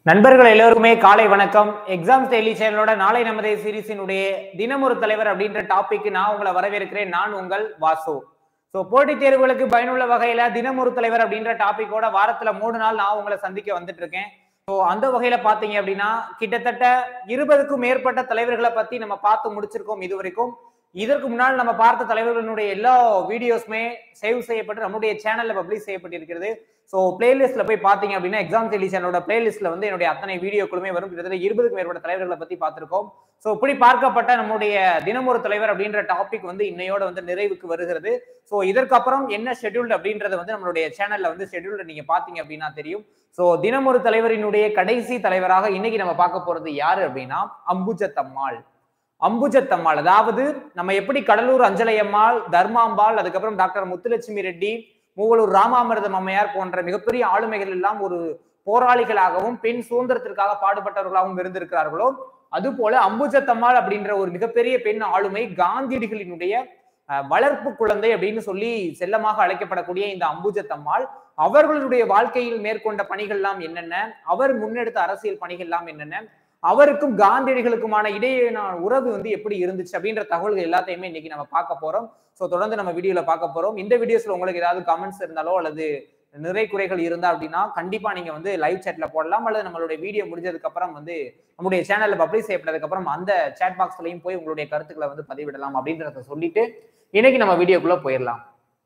நண்பர்கள் எல்லோருக்குமே காலை வணக்கம். எக்ஸாம்ஸ் டெய்லி சேனலோட நாளை நமதே சீரிஸினுடைய தினம் ஒரு தலைவர் அப்படின்ற டாபிக் நான் உங்களை வரவேற்கிறேன். நான் உங்கள் வாசு. ஸோ போட்டித் தேர்வுகளுக்கு பயனுள்ள வகையில தினம் ஒரு தலைவர் அப்படின்ற டாபிக்கோட வாரத்துல 3 நாள் நான் உங்களை சந்திக்க வந்துட்டு இருக்கேன். ஸோ அந்த வகையில பாத்தீங்க அப்படின்னா கிட்டத்தட்ட 20க்கும் மேற்பட்ட தலைவர்களை பத்தி நம்ம பார்த்து முடிச்சிருக்கோம் இதுவரைக்கும். இதற்கு முன்னால் நம்ம பார்த்த தலைவர்களுடைய எல்லா வீடியோஸுமே சேவ் செய்யப்பட்டு நம்முடைய சேனல்ல பப்ளிஷ் செய்யப்பட்டிருக்கிறது. ஸோ பிளேலிஸ்ட்ல போய் பாத்தீங்க அப்படின்னா எக்ஸாம் டெய்லி சேனலோட பிளேலிஸ்ட்ல வந்து என்னுடைய அத்தனை வீடியோக்களுமே வரும். கிட்டத்தட்ட 20க்கும் மேற்பட்ட தலைவர்களை பத்தி பார்த்திருக்கோம். ஸோ இப்படி பார்க்கப்பட்ட நம்முடைய தினம் ஒரு தலைவர் அப்படின்ற டாபிக் வந்து இன்னையோட வந்து நிறைவுக்கு வருகிறது. ஸோ இதற்கப்புறம் என்ன ஷெட்யூல்டு அப்படின்றத வந்து நம்மளுடைய சேனல்ல வந்து ஷெட்யூல்டு நீங்க பாத்தீங்க அப்படின்னா தெரியும். ஸோ தினம் ஒரு தலைவரினுடைய கடைசி தலைவராக இன்னைக்கு நம்ம பார்க்க போறது யாரு அப்படின்னா அம்புஜத்தம்மாள். அம்புஜத்தம்மாள், அதாவது நம்ம எப்படி கடலூர் அஞ்சலை அம்மாள், தர்மாம்பாள், அதுக்கப்புறம் டாக்டர் முத்துலட்சுமி ரெட்டி, மூவலூர் ராமாமிர்தம் அம்மையார் போன்ற மிகப்பெரிய ஆளுமைகள் எல்லாம் ஒரு போராளிகளாகவும் பெண் சுதந்திரத்திற்காக பாடுபட்டவர்களாகவும் இருந்திருக்கிறார்களோ அது போல அம்புஜத்தம்மாள் அப்படின்ற ஒரு மிகப்பெரிய பெண் ஆளுமை காந்தியடிகளினுடைய வளர்ப்பு குழந்தை அப்படின்னு சொல்லி செல்லமாக அழைக்கப்படக்கூடிய இந்த அம்புஜத்தம்மாள் அவர்களுடைய வாழ்க்கையில் மேற்கொண்ட பணிகள் எல்லாம் என்னென்ன, அவர் முன்னெடுத்த அரசியல் பணிகள் எல்லாம் என்னென்ன, அவருக்கும் காந்தியடிகளுக்குமான இடையேயான உறவு வந்து எப்படி இருந்துச்சு அப்படின்ற தகவல்கள் எல்லாத்தையுமே இன்னைக்கு நம்ம பார்க்க போறோம். ஸோ தொடர்ந்து நம்ம வீடியோல பார்க்க போறோம். இந்த வீடியோஸ்ல உங்களுக்கு ஏதாவது கமெண்ட்ஸ் இருந்தாலோ அல்லது நிறை குறைகள் இருந்தா அப்படின்னா கண்டிப்பா நீங்க வந்து லைவ் சேட்ல போடலாம், அல்லது நம்மளுடைய வீடியோ முடிஞ்சதுக்கு அப்புறம் வந்து நம்முடைய சேனல்ல பப்ளிஷ் செய்யப்பட்டதுக்கு அப்புறம் அந்த சேட் பாக்ஸ்லயும் போய் உங்களுடைய கருத்துக்களை வந்து பதிவிடலாம் அப்படின்றத சொல்லிட்டு இன்னைக்கு நம்ம வீடியோக்குள்ள போயிடலாம்.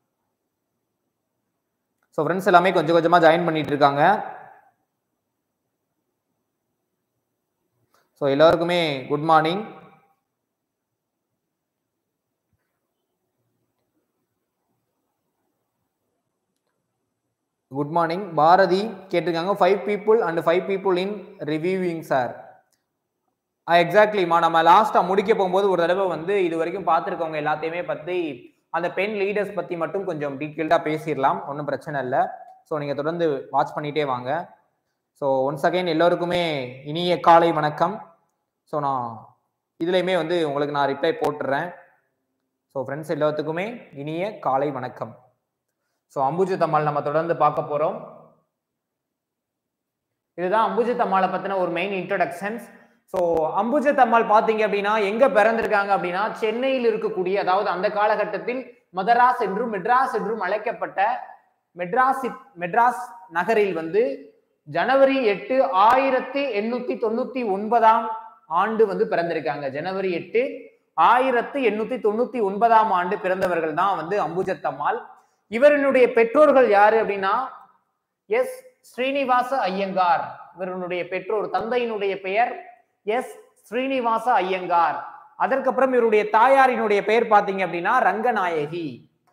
ஸோ ஃப்ரெண்ட்ஸ் எல்லாமே கொஞ்சம் கொஞ்சமா ஜாயின் பண்ணிட்டு இருக்காங்க. ஸோ எல்லாருக்குமே good morning. Good morning. Bharathi கேட்டிருக்காங்க 5 people and 5 people in reviewing sir. எக்ஸாக்ட்லிமா, நம்ம லாஸ்டா முடிக்க போகும்போது ஒரு தடவை வந்து இது வரைக்கும் பார்த்துருக்கவங்க எல்லாத்தையுமே பத்தி அந்த பெண் லீடர்ஸ் பத்தி மட்டும் கொஞ்சம் டீட்டெயில்டா பேசிடலாம், ஒன்றும் பிரச்சனை இல்லை. ஸோ நீங்க தொடர்ந்து வாட்ச் பண்ணிட்டே வாங்க. ஸோ ஒன்ஸ் அகைன் எல்லோருக்குமே இனிய காலை வணக்கம். ஸோ நான் இதுலையுமே வந்து உங்களுக்கு நான் ரிப்ளை போட்டுறேன். ஸோ ஃப்ரெண்ட்ஸ் எல்லாத்துக்குமே இனிய காலை வணக்கம். ஸோ அம்புஜத்தம்மாள் நம்ம தொடர்ந்து பார்க்க போறோம். இதுதான் அம்புஜத்தம்மாளை பத்தின ஒரு மெயின் இன்ட்ரோடக்ஷன்ஸ். ஸோ அம்புஜத்தம்மாள் பாத்தீங்க அப்படின்னா எங்க பிறந்திருக்காங்க அப்படின்னா சென்னையில் இருக்கக்கூடிய, அதாவது அந்த காலகட்டத்தில் மதராஸ் என்றும் மெட்ராஸ் என்றும் அழைக்கப்பட்ட மெட்ராஸ் நகரில் வந்து ஜனவரி 8 1899 ஆண்டு வந்து பிறந்திருக்காங்க. ஜனவரி 8 1899 ஆண்டு பிறந்தவர்கள் தான் வந்து அம்புஜத்தம்மாள். இவருடைய பெற்றோர்கள் யாரு அப்படின்னா எஸ் ஸ்ரீனிவாச ஐயங்கார். இவருடைய பெற்றோர், தந்தையினுடைய பெயர் எஸ் ஸ்ரீனிவாச ஐயங்கார். அதற்கப்புறம் இவருடைய தாயாரினுடைய பெயர் பாத்தீங்க அப்படின்னா ரங்கநாயகி.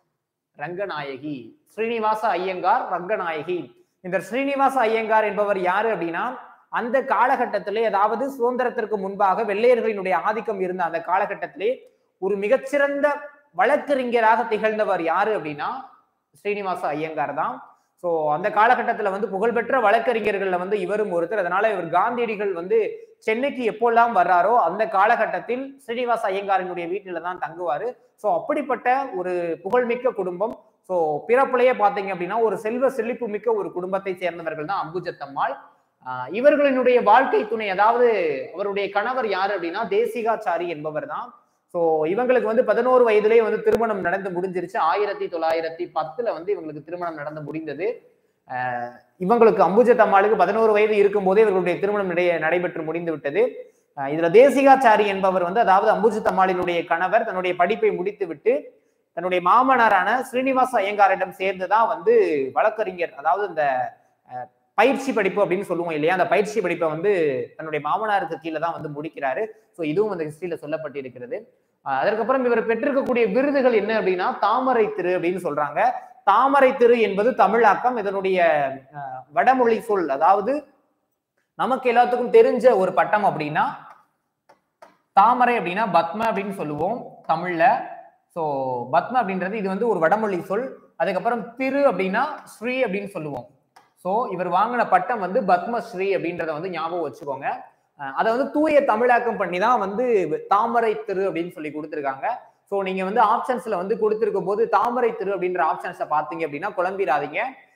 ஸ்ரீனிவாச ஐயங்கார், ரங்கநாயகி. இந்த ஸ்ரீனிவாச ஐயங்கார் என்பவர் யாரு அப்படின்னா அந்த காலகட்டத்திலே, அதாவது சுதந்திரத்திற்கு முன்பாக வெள்ளையர்களினுடைய ஆதிக்கம் இருந்த அந்த காலகட்டத்திலே ஒரு மிகச்சிறந்த வழக்கறிஞராக திகழ்ந்தவர் யாரு அப்படின்னா ஸ்ரீனிவாச ஐயங்கார் தான். ஸோ அந்த காலகட்டத்தில் வந்து புகழ்பெற்ற வழக்கறிஞர்கள்ல வந்து இவரும் ஒருத்தர். அதனால இவர் காந்தியடிகள் வந்து சென்னைக்கு எப்போல்லாம் வர்றாரோ அந்த காலகட்டத்தில் ஸ்ரீனிவாச ஐயங்காரினுடைய வீட்டில தான் தங்குவாரு. ஸோ அப்படிப்பட்ட ஒரு புகழ்மிக்க குடும்பம். ஸோ பிறப்புலையே பாத்தீங்க அப்படின்னா ஒரு செல்வ செழிப்பு மிக்க ஒரு குடும்பத்தை சேர்ந்தவர்கள் தான் அம்புஜத்தம்மாள். இவர்களினுடைய வாழ்க்கை துணை, அதாவது அவருடைய கணவர் யாரு அப்படின்னா தேசிகாச்சாரி என்பவர் தான். ஸோ இவங்களுக்கு வந்து 11 வயதிலே வந்து திருமணம் நடந்து முடிஞ்சிருச்சு. 1910 வந்து இவங்களுக்கு திருமணம் நடந்து முடிந்தது. இவங்களுக்கு அம்புஜத்தம்மாளுக்கு 11 வயது இருக்கும் போதே இவர்களுடைய திருமணம் நடைபெற்று முடிந்து விட்டது. இதுல தேசிகாச்சாரி என்பவர் வந்து, அதாவது அம்புஜத்தம்மாளினுடைய கணவர், தன்னுடைய படிப்பை முடித்து விட்டு தன்னுடைய மாமனாரான ஸ்ரீனிவாச ஐயங்காரிடம் சேர்ந்துதான் வந்து வழக்கறிஞர், அதாவது இந்த பயிற்சி படிப்பு அப்படின்னு சொல்லுவோம் இல்லையா, அந்த பயிற்சி படிப்பை வந்து தன்னுடைய மாமனாருக்கு கீழே தான் வந்து முடிக்கிறாரு. ஸோ இதுவும் அந்த ஹிஸ்டரியில சொல்லப்பட்டிருக்கிறது. அதற்கப்புறம் இவர் பெற்றிருக்கக்கூடிய விருதுகள் என்ன அப்படின்னா தாமரை திரு அப்படின்னு சொல்றாங்க. தாமரை திரு என்பது தமிழாக்கம். இதனுடைய வடமொழி சொல், அதாவது நமக்கு எல்லாத்துக்கும் தெரிஞ்ச ஒரு பட்டம் அப்படின்னா தாமரை அப்படின்னா பத்ம அப்படின்னு சொல்லுவோம் தமிழ்ல. ஸோ பத்ம அப்படின்றது இது வந்து ஒரு வடமொழி சொல். அதுக்கப்புறம் திரு அப்படின்னா ஸ்ரீ அப்படின்னு சொல்லுவோம். ஸோ இவர் வாங்கின பட்டம் வந்து பத்மஸ்ரீ அப்படின்றத வந்து ஞாபகம் வச்சுக்கோங்க. அதை வந்து தூய தமிழாக்கம் பண்ணி தான் வந்து தாமரை திரு அப்படின்னு சொல்லி கொடுத்துருக்காங்க. ஸோ நீங்க வந்து ஆப்ஷன்ஸ்ல வந்து கொடுத்துருக்கும் போது தாமரை திரு அப்படின்ற ஆப்ஷன்ஸை பார்த்தீங்க அப்படின்னா குழம்பிடாதீங்க.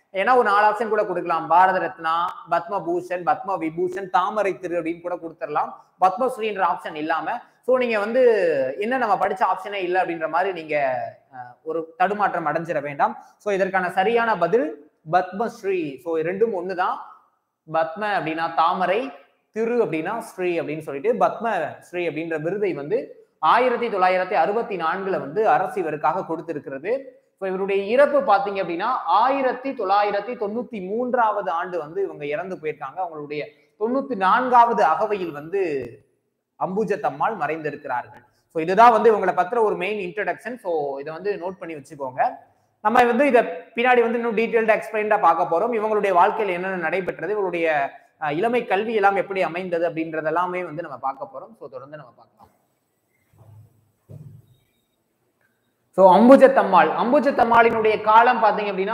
ஏன்னா ஒரு 4 ஆப்ஷன் கூட கொடுக்கலாம். பாரத ரத்னா, பத்ம பூஷன், பத்ம விபூஷன், தாமரை திரு அப்படின்னு கூட கொடுத்துடலாம். பத்மஸ்ரீன்ற ஆப்ஷன் இல்லாம. சோ நீங்க வந்து என்ன நம்ம படிச்ச ஆப்ஷனே இல்லை அப்படின்ற மாதிரி நீங்க ஒரு தடுமாற்றம் அடைஞ்சிட வேண்டாம். சோ இதற்கான சரியான பதில் பத்மஸ்ரீ. சோ ரெண்டும் ஒண்ணுதான். பத்ம அப்படின்னா தாமரை, திரு அப்படின்னா ஸ்ரீ அப்படின்னு சொல்லிட்டு பத்ம ஸ்ரீ அப்படின்ற விருதை வந்து 1964 வந்து அரசு இவருக்காக கொடுத்திருக்கிறது. இவருடைய இறப்பு பாத்தீங்க அப்படின்னா 1993 ஆண்டு வந்து இவங்க இறந்து போயிருக்காங்க. அவங்களுடைய 94வது அகவையில் வந்து அம்புஜத்தம்மாள் மறைந்திருக்கிறார்கள். ஸோ இதுதான் வந்து இவங்களை பத்திர ஒரு மெயின் இன்ட்ரடக்ஷன். ஸோ இதை வந்து நோட் பண்ணி வச்சுக்கோங்க. நம்ம வந்து இதை பின்னாடி வந்து இன்னும் டீட்டெயில்டா எக்ஸ்பிளைன்டா பார்க்க போறோம். இவங்களுடைய வாழ்க்கையில் என்னென்ன நடைபெற்றது, இவருடைய இளமை கல்வி எல்லாம் எப்படி அமைந்தது அப்படின்றது எல்லாமே வந்து நம்ம பார்க்க போறோம். ஸோ தொடர்ந்து நம்ம பார்க்கலாம். ஸோ அம்புஜத்தம்மாளினுடைய காலம் பாத்தீங்க அப்படின்னா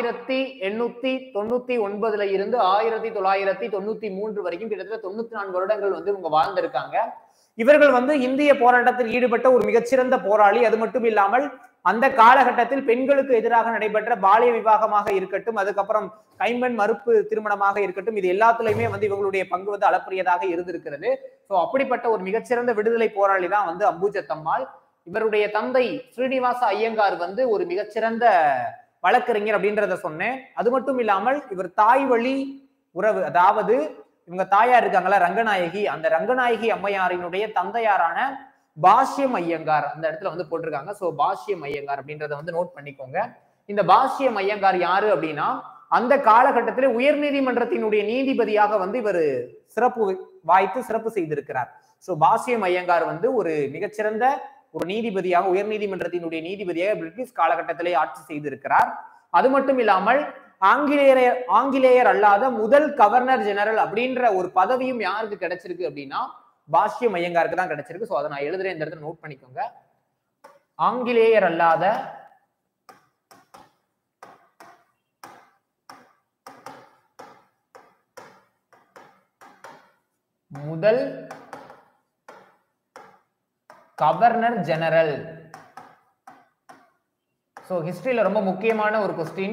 1899 இருந்து 1993 வரைக்கும் கிட்டத்தட்ட 94 வருடங்கள் வந்து இவங்க வாழ்ந்திருக்காங்க. இவர்கள் வந்து இந்திய போராட்டத்தில் ஈடுபட்ட ஒரு மிகச்சிறந்த போராளி. அது மட்டும் இல்லாமல் அந்த காலகட்டத்தில் பெண்களுக்கு எதிராக நடைபெற்ற பாலிய விவாகமாக இருக்கட்டும், அதுக்கப்புறம் கைம்பெண் மறுப்பு திருமணமாக இருக்கட்டும், இது எல்லாத்துலயுமே வந்து இவங்களுடைய பங்கு வந்து அளப்பரியதாக இருந்திருக்கிறது. ஸோ அப்படிப்பட்ட ஒரு மிகச்சிறந்த விடுதலை போராளி தான் வந்து அம்புஜத்தம்மாள். இவருடைய தந்தை ஸ்ரீனிவாச ஐயங்கார் வந்து ஒரு மிகச்சிறந்த வழக்கறிஞர் அப்படின்றத சொன்னேன். அது மட்டும் இல்லாமல் இவர் தாய் வழி உறவு, அதாவது இவங்க தாயார் இருக்காங்களா ரங்கநாயகி, அந்த ரங்கநாயகி அம்மையாரினுடைய தந்தையாரான பாஷ்யம் ஐயங்கார் அந்த இடத்துல வந்து போட்டிருக்காங்க. சோ பாஷ்யம் ஐயங்கார் அப்படின்றத வந்து நோட் பண்ணிக்கோங்க. இந்த பாஷ்யம் ஐயங்கார் யாரு அப்படின்னா அந்த காலகட்டத்திலே உயர் நீதிமன்றத்தினுடைய நீதிபதியாக வந்து இவர் சிறப்பு செய்திருக்கிறார். சோ பாஷ்யம் ஐயங்கார் வந்து ஒரு மிகச்சிறந்த ஒரு நீதிபதியாக, உயர் நீதிமன்றத்தினுடைய நீதிபதியாக பிரிட்டிஷ் காலகட்டத்திலே ஆட்சி செய்திருக்கிறார். அது மட்டும் இல்லாமல் ஆங்கிலேயர் அல்லாத முதல் கவர்னர் ஜெனரல் அப்படின்ற ஒரு பதவியும் யாருக்கு கிடைச்சிருக்கு அப்படின்னா பாஷ்யம் ஐயங்காருக்கு தான் கிடைச்சிருக்கு. சோ அதை நான் எழுதுறேன், இந்த இடத்துல நோட் பண்ணிக்கோங்க. ஆங்கிலேயர் அல்லாத முதல் கவர்னர் ஜெனரல். சோ ஹிஸ்டரியில ரொம்ப முக்கியமான ஒரு கொஸ்டின்.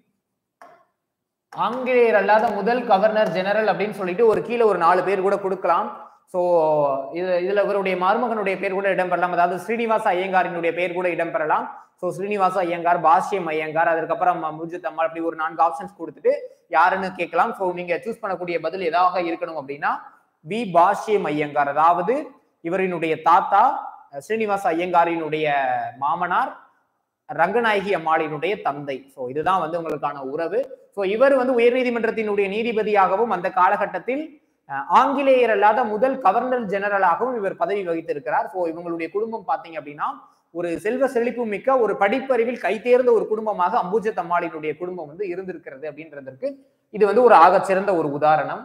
ஆங்கிலேயர் அல்லாத முதல் கவர்னர் ஜெனரல் அப்படின்னு சொல்லிட்டு ஒரு கீழே ஒரு 4 பேர் கூட கொடுக்கலாம். சோ இதுல இவருடைய மருமகனுடைய பேர் கூட இடம்பெறலாம். அதாவது ஸ்ரீனிவாச ஐயங்காரினுடைய பேர் கூட இடம்பெறலாம். சோ ஸ்ரீனிவாச ஐயங்கார், பாஷ்யம் ஐயங்கார், அதுக்கப்புறம் அம்புஜத்தம்மாள், அப்படி ஒரு 4 ஆப்ஷன்ஸ் கொடுத்துட்டு யாருன்னு கேட்கலாம். சோ நீங்க சூஸ் பண்ணக்கூடிய பதில் எதாக இருக்கணும் அப்படின்னா பி பாஷ்யம் ஐயங்கார். அதாவது இவரினுடைய தாத்தா ஸ்ரீனிவாச ஐயங்காரினுடைய மாமனார் ரங்கநாயகி அம்மாளினுடைய தந்தை. சோ இதுதான் வந்து உங்களுக்கான உறவு. சோ இவர் வந்து உயர்நீதிமன்றத்தினுடைய நீதிபதியாகவும் அந்த காலகட்டத்தில் ஆங்கிலேயர் அல்லாத முதல் கவர்னர் ஜெனரலாகவும் இவர் பதவி வகித்திருக்கிறார். சோ இவங்களுடைய குடும்பம் பாத்தீங்க அப்படின்னா ஒரு செல்வ செழிப்பு மிக்க ஒரு படிப்பறிவில் கைதேர்ந்த ஒரு குடும்பமாக அம்புஜத்தம்மாளினுடைய குடும்பம் வந்து இருந்திருக்கிறது அப்படின்றதற்கு இது வந்து ஒரு ஆகச்சிறந்த ஒரு உதாரணம்.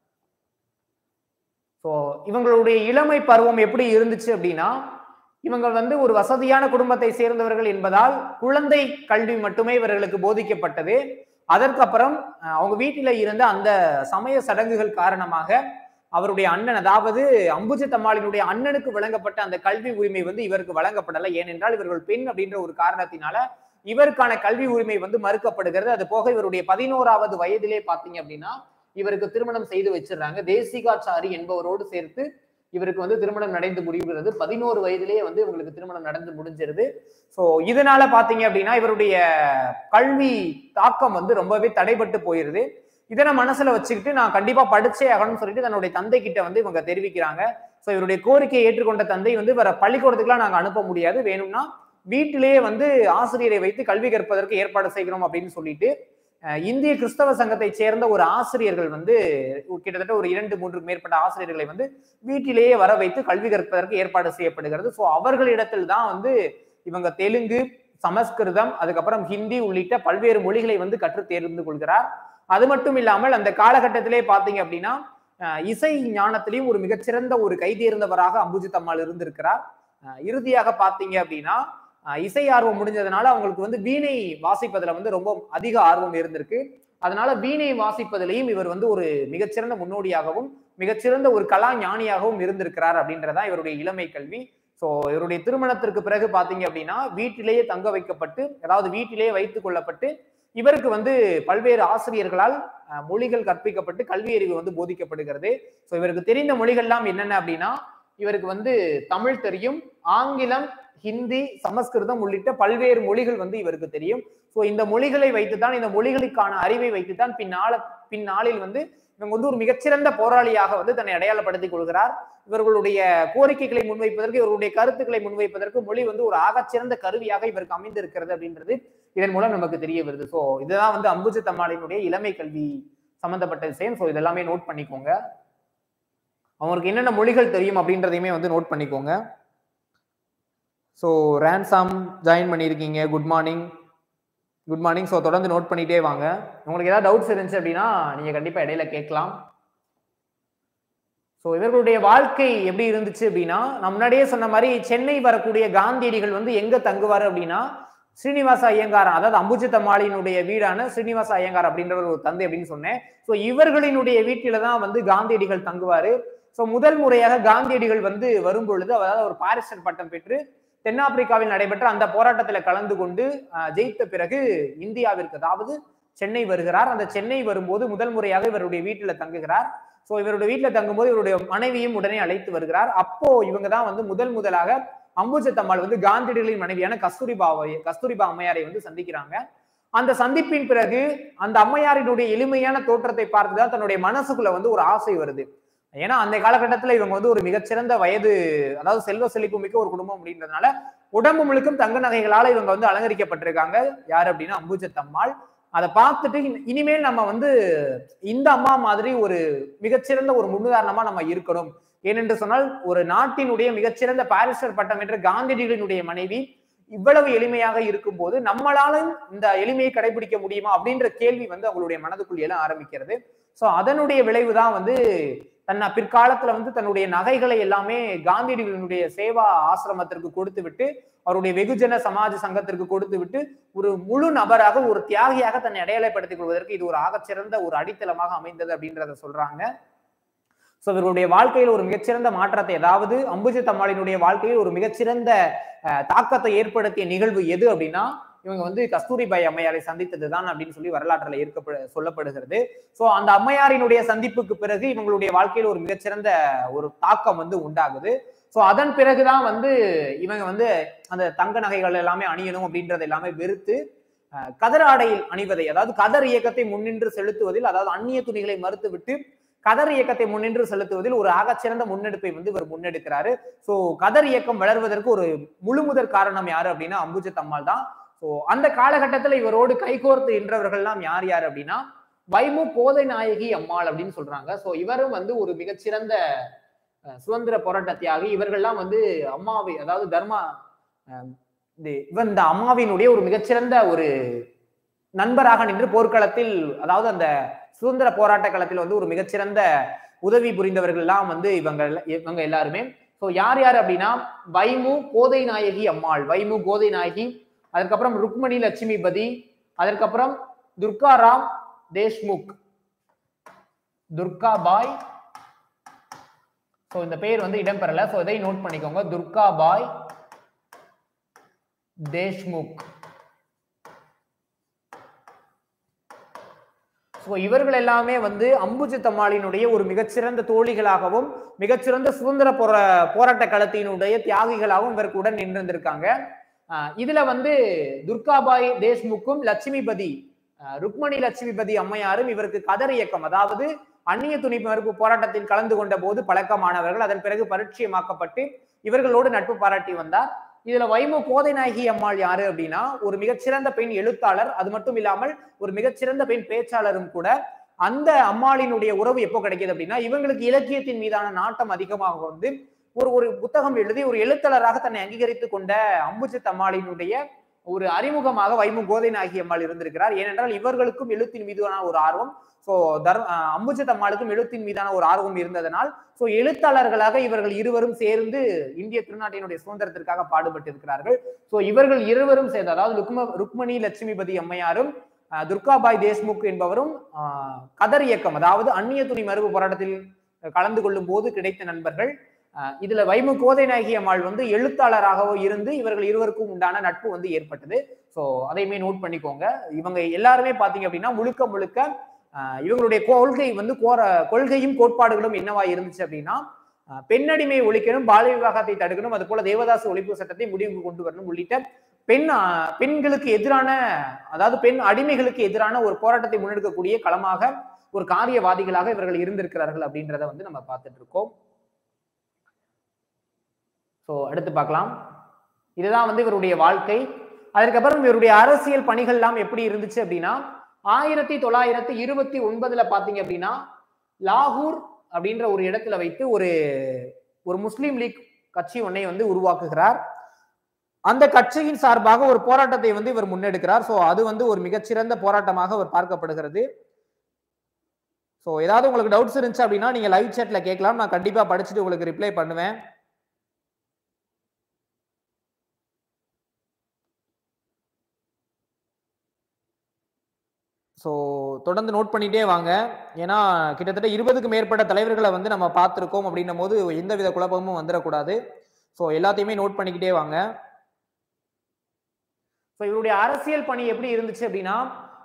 ஸோ இவங்களுடைய இளமை பருவம் எப்படி இருந்துச்சு அப்படின்னா இவங்க வந்து ஒரு வசதியான குடும்பத்தை சேர்ந்தவர்கள் என்பதால் குழந்தை கல்வி மட்டுமே இவர்களுக்கு போதிக்கப்பட்டது. அதற்கப்புறம் அவங்க வீட்டில இருந்த அந்த சமய சடங்குகள் காரணமாக அவருடைய அண்ணன், அதாவது அம்புஜத்தம்மாளினுடைய அண்ணனுக்கு வழங்கப்பட்ட அந்த கல்வி உரிமை வந்து இவருக்கு வழங்கப்படலை. ஏனென்றால் இவர்கள் பெண் அப்படின்ற ஒரு காரணத்தினால இவருக்கான கல்வி உரிமை வந்து மறுக்கப்படுகிறது. அது போக இவருடைய 11வது வயதிலே பாத்தீங்க அப்படின்னா இவருக்கு திருமணம் செய்து வச்சிடறாங்க. தேசிகாச்சாரி என்பவரோடு சேர்த்து இவருக்கு வந்து திருமணம் நடந்து முடிகிறது. 11 வயதிலேயே வந்து இவங்களுக்கு திருமணம் நடந்து முடிஞ்சிருது. ஸோ இதனால பாத்தீங்க அப்படின்னா இவருடைய கல்வி தாக்கம் வந்து ரொம்பவே தடைபட்டு போயிருது. இதனை மனசுல வச்சுக்கிட்டு நான் கண்டிப்பா படிச்சே ஆகணும்னு சொல்லிட்டு தன்னுடைய தந்தை கிட்ட வந்து இவங்க தெரிவிக்கிறாங்க. ஸோ இவருடைய கோரிக்கையை ஏற்றுக்கொண்ட தந்தை வந்து வேற பள்ளிக்கூடத்துக்குலாம் நாங்க அனுப்ப முடியாது, வேணும்னா வீட்டிலேயே வந்து ஆசிரியரை வைத்து கல்வி கற்பதற்கு ஏற்பாடு செய்கிறோம் அப்படின்னு சொல்லிட்டு இந்திய கிறிஸ்தவ சங்கத்தை சேர்ந்த ஒரு ஆசிரியர்கள் வந்து கிட்டத்தட்ட ஒரு 2-3 மேற்பட்ட ஆசிரியர்களை வந்து வீட்டிலேயே வர வைத்து கல்வி கற்பதற்கு ஏற்பாடு செய்யப்படுகிறது. ஸோ அவர்களிடத்தில் தான் வந்து இவங்க தெலுங்கு, சமஸ்கிருதம், அதுக்கப்புறம் ஹிந்தி உள்ளிட்ட பல்வேறு மொழிகளை வந்து கற்று தேர்ந்து கொள்கிறார். அது மட்டும் இல்லாமல் அந்த காலகட்டத்திலே பாத்தீங்க அப்படின்னா இசை ஞானத்திலையும் ஒரு மிகச்சிறந்த ஒரு கைதேர்ந்தவராக அம்புஜத்தம்மாள் இருந்திருக்கிறார். இறுதியாக பாத்தீங்க அப்படின்னா இசை ஆர்வம் முடிஞ்சதுனால அவங்களுக்கு வந்து வீணை வாசிப்பதுல வந்து ரொம்ப அதிக ஆர்வம் இருந்திருக்கு. அதனால வீணை வாசிப்பதிலையும் இவர் வந்து ஒரு மிகச்சிறந்த முன்னோடியாகவும் மிகச்சிறந்த ஒரு கலா ஞானியாகவும் இருந்திருக்கிறார் அப்படின்றதான் இவருடைய இளமை கல்வி. ஸோ இவருடைய திருமணத்திற்கு பிறகு பாத்தீங்க அப்படின்னா வீட்டிலேயே தங்க வைக்கப்பட்டு, அதாவது வீட்டிலேயே வைத்துக் கொள்ளப்பட்டு இவருக்கு வந்து பல்வேறு ஆசிரியர்களால் மொழிகள் கற்பிக்கப்பட்டு கல்வி அறிவு வந்து போதிக்கப்படுகிறது. ஸோ இவருக்கு தெரிந்த மொழிகள்லாம் என்னென்ன அப்படின்னா, இவருக்கு வந்து தமிழ் தெரியும், ஆங்கிலம், ஹிந்தி, சமஸ்கிருதம் உள்ளிட்ட பல்வேறு மொழிகள் வந்து இவருக்கு தெரியும். ஸோ இந்த மொழிகளை வைத்துத்தான், இந்த மொழிகளுக்கான அறிவை வைத்துத்தான் பின்னாளில் வந்து இவங்க வந்து ஒரு மிகச்சிறந்த போராளியாக வந்து தன்னை அடையாளப்படுத்திக் கொள்கிறார். இவர்களுடைய கோரிக்கைகளை முன்வைப்பதற்கு, இவர்களுடைய கருத்துக்களை முன்வைப்பதற்கு மொழி வந்து ஒரு ஆகச்சிறந்த கருவியாக இவருக்கு அமைந்திருக்கிறது அப்படின்றது இதன் மூலம் நமக்கு தெரிய வருது. ஸோ இதுதான் வந்து அம்புஜத்தம்மாளினுடைய இளமை கல்வி சம்பந்தப்பட்ட விஷயம். ஸோ இதெல்லாமே நோட் பண்ணிக்கோங்க. அவங்களுக்கு என்னென்ன மொழிகள் தெரியும் அப்படின்றதையுமே வந்து நோட் பண்ணிக்கோங்க. ஸோ ரேன்சாம் ஜாயின் பண்ணியிருக்கீங்க, good morning. Good morning. So தொடர்ந்து நோட் பண்ணிட்டே வாங்க. உங்களுக்கு ஏதாவது டவுட்ஸ் இருந்துச்சு அப்படின்னா நீங்க கண்டிப்பா இடையில கேட்கலாம். ஸோ இவர்களுடைய வாழ்க்கை எப்படி இருந்துச்சு அப்படின்னா, நான் முன்னாடியே சொன்ன மாதிரி சென்னை வரக்கூடிய காந்தியடிகள் வந்து எங்க தங்குவாரு அப்படின்னா, ஸ்ரீனிவாச ஐயங்கார், அதாவது அம்புஜத்தம்மாளினுடைய வீடான ஸ்ரீனிவாச ஐயங்கார் அப்படின்ற ஒரு தந்தை அப்படின்னு சொன்னேன். ஸோ இவர்களினுடைய வீட்டில தான் வந்து காந்தியடிகள் தங்குவாரு. ஸோ முதல் முறையாக காந்தியடிகள் வந்து வரும் பொழுது, அதாவது ஒரு பாரிஸ்டர் பட்டம் பெற்று தென்னாப்பிரிக்காவில் நடைபெற்ற அந்த போராட்டத்தில் கலந்து கொண்டு ஜெயித்த பிறகு இந்தியாவிற்கு, அதாவது சென்னை வருகிறார். அந்த சென்னை வரும்போது முதல் முறையாக இவருடைய வீட்டில் தங்குகிறார். ஸோ இவருடைய வீட்டில் தங்கும்போது இவருடைய மனைவியும் உடனே அழைத்து வருகிறார். அப்போ இவங்க தான் வந்து முதலாக அம்புஜத்தம்மாள் வந்து காந்தியடிகளின் மனைவியான கஸ்தூரிபா அம்மையாரை வந்து சந்திக்கிறாங்க. அந்த சந்திப்பின் பிறகு அந்த அம்மையாரினுடைய எளிமையான தோற்றத்தை பார்த்துதான் தன்னுடைய மனசுக்குள்ள வந்து ஒரு ஆசை வருது. ஏன்னா அந்த காலகட்டத்துல இவங்க வந்து ஒரு மிகச்சிறந்த வயது, அதாவது செல்வ செழிப்பு மிக்க ஒரு குடும்பம் அப்படின்றதுனால உடம்பு முழுக்கும் தங்க நகைகளால இவங்க வந்து அலங்கரிக்கப்பட்டிருக்காங்க. யாரு அப்படின்னா அம்புஜத்தம்மாள். அதை பார்த்துட்டு இனிமேல் நம்ம வந்து இந்த அம்மா மாதிரி ஒரு மிகச்சிறந்த ஒரு முன்னுதாரணமா நம்ம இருக்கணும். ஏனென்று சொன்னால், ஒரு நாட்டினுடைய மிகச்சிறந்த பாரிஸ்டர் பட்டம் என்ற காந்தியடிகளினுடைய மனைவி இவ்வளவு எளிமையாக இருக்கும் போது நம்மளாலும் இந்த எளிமையை கடைபிடிக்க முடியுமா அப்படின்ற கேள்வி வந்து அவங்களுடைய மனதுக்குள் எழ ஆரம்பிக்கிறது. சோ அதனுடைய விளைவுதான் வந்து பிற்காலத்துல வந்து தன்னுடைய நகைகளை எல்லாமே காந்தியடிகளினுடைய சேவா ஆசிரமத்திற்கு கொடுத்து விட்டு, அவருடைய வெகுஜன சமாஜ சங்கத்திற்கு கொடுத்து விட்டு, ஒரு முழு நபராக, ஒரு தியாகியாக தன்னை அடையாளப்படுத்திக் கொள்வதற்கு இது ஒரு ஆகச்சிறந்த ஒரு அடித்தளமாக அமைந்தது அப்படின்றத சொல்றாங்க. சோ இவருடைய வாழ்க்கையில் ஒரு மிகச்சிறந்த மாற்றத்தை, அதாவது அம்புஜத்தம்மாளினுடைய வாழ்க்கையில் ஒரு மிகச்சிறந்த தாக்கத்தை ஏற்படுத்திய நிகழ்வு எது அப்படின்னா, இவங்க வந்து கஸ்தூரிபாய் அம்மையாரை சந்தித்ததுதான் அப்படின்னு சொல்லி வரலாற்றில் சொல்லப்படுகிறது. சோ அந்த அம்மையாரினுடைய சந்திப்புக்கு பிறகு இவங்களுடைய வாழ்க்கையில் ஒரு மிகச்சிறந்த ஒரு தாக்கம் வந்து உண்டாகுது. சோ அதன் பிறகுதான் வந்து இவங்க வந்து அந்த தங்க நகைகள் எல்லாமே அணியணும் அப்படின்றத எல்லாமே வெறுத்து கதர் ஆடையில் அணிவதை, அதாவது கதர் இயக்கத்தை முன்னின்று செலுத்துவதில், அதாவது அந்நிய துணிகளை மறுத்து விட்டு கதர் இயக்கத்தை முன்னின்று செலுத்துவதில் ஒரு ஆகச்சிறந்த முன்னெடுப்பை வந்து இவர் முன்னெடுக்கிறாரு. சோ கதர் இயக்கம் வளர்வதற்கு ஒரு முழுமுதற் காரணம் யாரு அப்படின்னா அம்புஜத்தம்மாள் தான். சோ அந்த காலகட்டத்துல இவரோடு கைகோர்த்து நின்றவர்கள்லாம் யார் யார் அப்படின்னா வைமு கோதை நாயகி அம்மாள் அப்படின்னு சொல்றாங்க. சோ இவரும் வந்து ஒரு மிகச்சிறந்த சுதந்திர போராட்ட தியாகி. இவர்கள்லாம் வந்து அம்மாவை, அதாவது இந்த அம்மாவினுடைய ஒரு மிகச்சிறந்த ஒரு நண்பராக நின்று போர்க்களத்தில், அதாவது அந்த சுதந்திர போராட்ட களத்தில் வந்து ஒரு மிகச்சிறந்த உதவி புரிந்தவர்கள் எல்லாம் வந்து இவங்க எல்லாருமே. சோ யார் யார் அப்படின்னா வைமு கோதை நாயகி அம்மாள், வைமு கோதை நாயகி, அதுக்கப்புறம் ருக்மணி லட்சுமிபதி, அதற்கப்புறம் துர்காராம் தேஷ்முக், துர்காபாய். சோ இந்த பேர் வந்து இடம்பெறல. சோ இதை நோட் பண்ணிக்கோங்க, துர்காபாய் தேஷ்முக். சோ இவர்கள் எல்லாமே வந்து அம்புஜத்தம்மாளினுடைய ஒரு மிகச்சிறந்த தோழிகளாகவும் மிகச்சிறந்த சுதந்திர போராட்ட களத்தினுடைய தியாகிகளாகவும் இவருக்கு உடன் நின்றிருந்திருக்காங்க. இதுல வந்து துர்காபாய் தேஷ்முக்கும் லட்சுமிபதி, ருக்மணி லட்சுமிபதி அம்மையாரும் இவருக்கு கதர் இயக்கம், அதாவது அந்நிய துணி மறுப்பு போராட்டத்தில் கலந்து கொண்ட போது பழக்கமானவர்கள். அதன் பிறகு பரிச்சயமாக்கப்பட்டு இவர்களோடு நட்பு பாராட்டி வந்தார். இதுல வைமு கோதை நாயகி அம்மாள் யாரு அப்படின்னா ஒரு மிகச்சிறந்த பெண் எழுத்தாளர், அது மட்டும் இல்லாமல் ஒரு மிகச்சிறந்த பெண் பேச்சாளரும் கூட. அந்த அம்மாளினுடைய உறவு எப்போ கிடைக்கிது அப்படின்னா, இவங்களுக்கு இலக்கியத்தின் மீதான நாட்டம் அதிகமாக வந்து ஒரு புத்தகம் எழுதி ஒரு எழுத்தாளராக தன்னை அங்கீகரித்துக் கொண்ட அம்புஜத்தம்மாளினுடைய ஒரு அறிமுகமாக வைமு கோதை நாயகி அம்மாள் இருந்திருக்கிறார். ஏனென்றால் இவர்களுக்கும் எழுத்தின் மீதான ஒரு ஆர்வம், சோ அம்புஜத்தம்மாளுக்கும் எழுத்தின் மீதான ஒரு ஆர்வம் இருந்ததனால் சோ எழுத்தாளர்களாக இவர்கள் இருவரும் சேர்ந்து இந்திய திருநாட்டினுடைய சுதந்திரத்திற்காக பாடுபட்டு இருக்கிறார்கள். சோ இவர்கள் இருவரும் சேர்ந்து, அதாவது ருக்மணி லட்சுமிபதி அம்மையாரும் துர்காபாய் தேஷ்முக் என்பவரும் கதர் இயக்கம், அதாவது அந்நிய துணி மறுப்பு போராட்டத்தில் கலந்து கொள்ளும் போது கிடைத்த நண்பர்கள். இதுல வைமு கோதை நாயகி அம்மாள் வந்து எழுத்தாளராகவோ இருந்து இவர்கள் இருவருக்கும் உண்டான நட்பு வந்து ஏற்பட்டது. ஸோ அதையுமே நோட் பண்ணிக்கோங்க. இவங்க எல்லாருமே பாத்தீங்க அப்படின்னா முழுக்க முழுக்க இவங்களுடைய கொள்கை வந்து கொள்கையும் கோட்பாடுகளும் என்னவா இருந்துச்சு அப்படின்னா, பெண்ணடிமை ஒழிக்கணும், பால விவாகத்தை தடுக்கணும், அது போல தேவதாசு ஒழிப்பு சட்டத்தை முடிவுக்கு கொண்டு வரணும் உள்ளிட்ட பெண்களுக்கு எதிரான, அதாவது பெண் அடிமைகளுக்கு எதிரான ஒரு போராட்டத்தை முன்னெடுக்கக்கூடிய களமாக, ஒரு காரியவாதிகளாக இவர்கள் இருந்திருக்கிறார்கள் அப்படின்றத வந்து நம்ம பார்த்துட்டு இருக்கோம். சோ அடுத்து பார்க்கலாம். இதுதான் வந்து இவருடைய வாழ்க்கை. அதற்கப்புறம் இவருடைய அரசியல் பணிகள் எல்லாம் எப்படி இருந்துச்சு அப்படின்னா, 1929 பாத்தீங்க அப்படின்னா லாகூர் அப்படின்ற ஒரு இடத்துல வைத்து ஒரு முஸ்லீம் லீக் கட்சி ஒன்றை வந்து உருவாக்குகிறார். அந்த கட்சியின் சார்பாக ஒரு போராட்டத்தை வந்து இவர் முன்னெடுக்கிறார். சோ அது வந்து ஒரு மிகச்சிறந்த போராட்டமாக அவர் பார்க்கப்படுகிறது. சோ ஏதாவது உங்களுக்கு டவுட்ஸ் இருந்துச்சு அப்படின்னா நீங்க லைவ் சாட்ல கேட்கலாம். நான் கண்டிப்பா படிச்சுட்டு உங்களுக்கு ரிப்ளை பண்ணுவேன். ஸோ தொடர்ந்து நோட் பண்ணிட்டே வாங்க. ஏன்னா கிட்டத்தட்ட 20க்கு மேற்பட்ட தலைவர்களை வந்து நம்ம பார்த்துருக்கோம் அப்படின்னும் போது எந்தவித குழப்பமும் வந்துடக்கூடாது. ஸோ எல்லாத்தையுமே நோட் பண்ணிக்கிட்டே வாங்க. ஸோ இவருடைய அரசியல் பணி எப்படி இருந்துச்சு அப்படின்னா,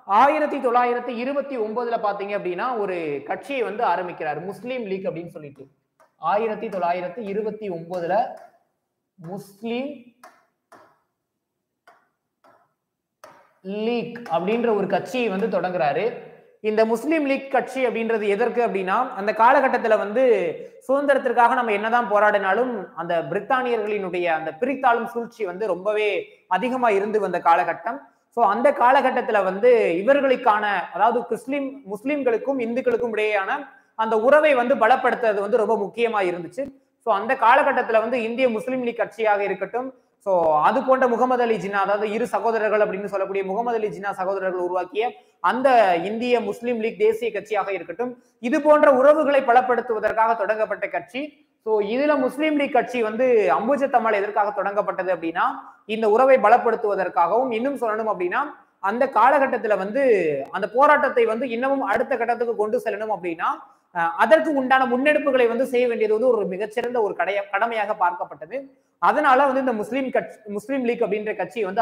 1929 பாத்தீங்க அப்படின்னா ஒரு கட்சியை வந்து ஆரம்பிக்கிறார், முஸ்லீம் லீக் அப்படின்னு சொல்லிட்டு. 1929 முஸ்லீம் லீக் அப்படின்ற ஒரு கட்சியை வந்து தொடங்குறாரு. இந்த முஸ்லீம் லீக் கட்சி அப்படின்றது எதற்கு அப்படின்னா, அந்த காலகட்டத்துல வந்து சுதந்திரத்திற்காக நம்ம என்னதான் போராடினாலும் அந்த பிரித்தானியர்களினுடைய அந்த பிரித்தாளும் சூழ்ச்சி வந்து ரொம்பவே அதிகமா இருந்து வந்த காலகட்டம். சோ அந்த காலகட்டத்துல வந்து இவர்களுக்கான, அதாவது முஸ்லிம்களுக்கும் இந்துக்களுக்கும் இடையேயான அந்த உறவை வந்து பலப்படுத்துறது வந்து ரொம்ப முக்கியமா இருந்துச்சு. சோ அந்த காலகட்டத்துல வந்து இந்திய முஸ்லீம் லீக் கட்சியாக இருக்கட்டும், சோ அது போன்ற முகமது அலி ஜின்னா, அதாவது இரு சகோதரர்கள் அப்படின்னு சொல்லக்கூடிய முகமது அலி ஜின்னா சகோதரர்கள் உருவாக்கிய அந்த இந்திய முஸ்லீம் லீக் தேசிய கட்சியாக இருக்கட்டும், இது போன்ற உறவுகளை பலப்படுத்துவதற்காக தொடங்கப்பட்ட கட்சி. சோ இதுல முஸ்லீம் லீக் கட்சி வந்து அம்புஜத் அம்மாள் எதற்காக தொடங்கப்பட்டது அப்படின்னா, இந்த உறவை பலப்படுத்துவதற்காகவும், இன்னும் சொல்லணும் அப்படின்னா அந்த காலகட்டத்துல வந்து அந்த போராட்டத்தை வந்து இன்னமும் அடுத்த கட்டத்துக்கு கொண்டு செல்லணும் அப்படின்னா அதற்கு உண்டான முன்னெடுப்புகளை வந்து செய்ய வேண்டியது வந்து ஒரு மிகச்சிறந்த ஒரு கடமையாக பார்க்கப்பட்டது. அதனால வந்து இந்த முஸ்லீம் லீக் அப்படின்ற கட்சி வந்து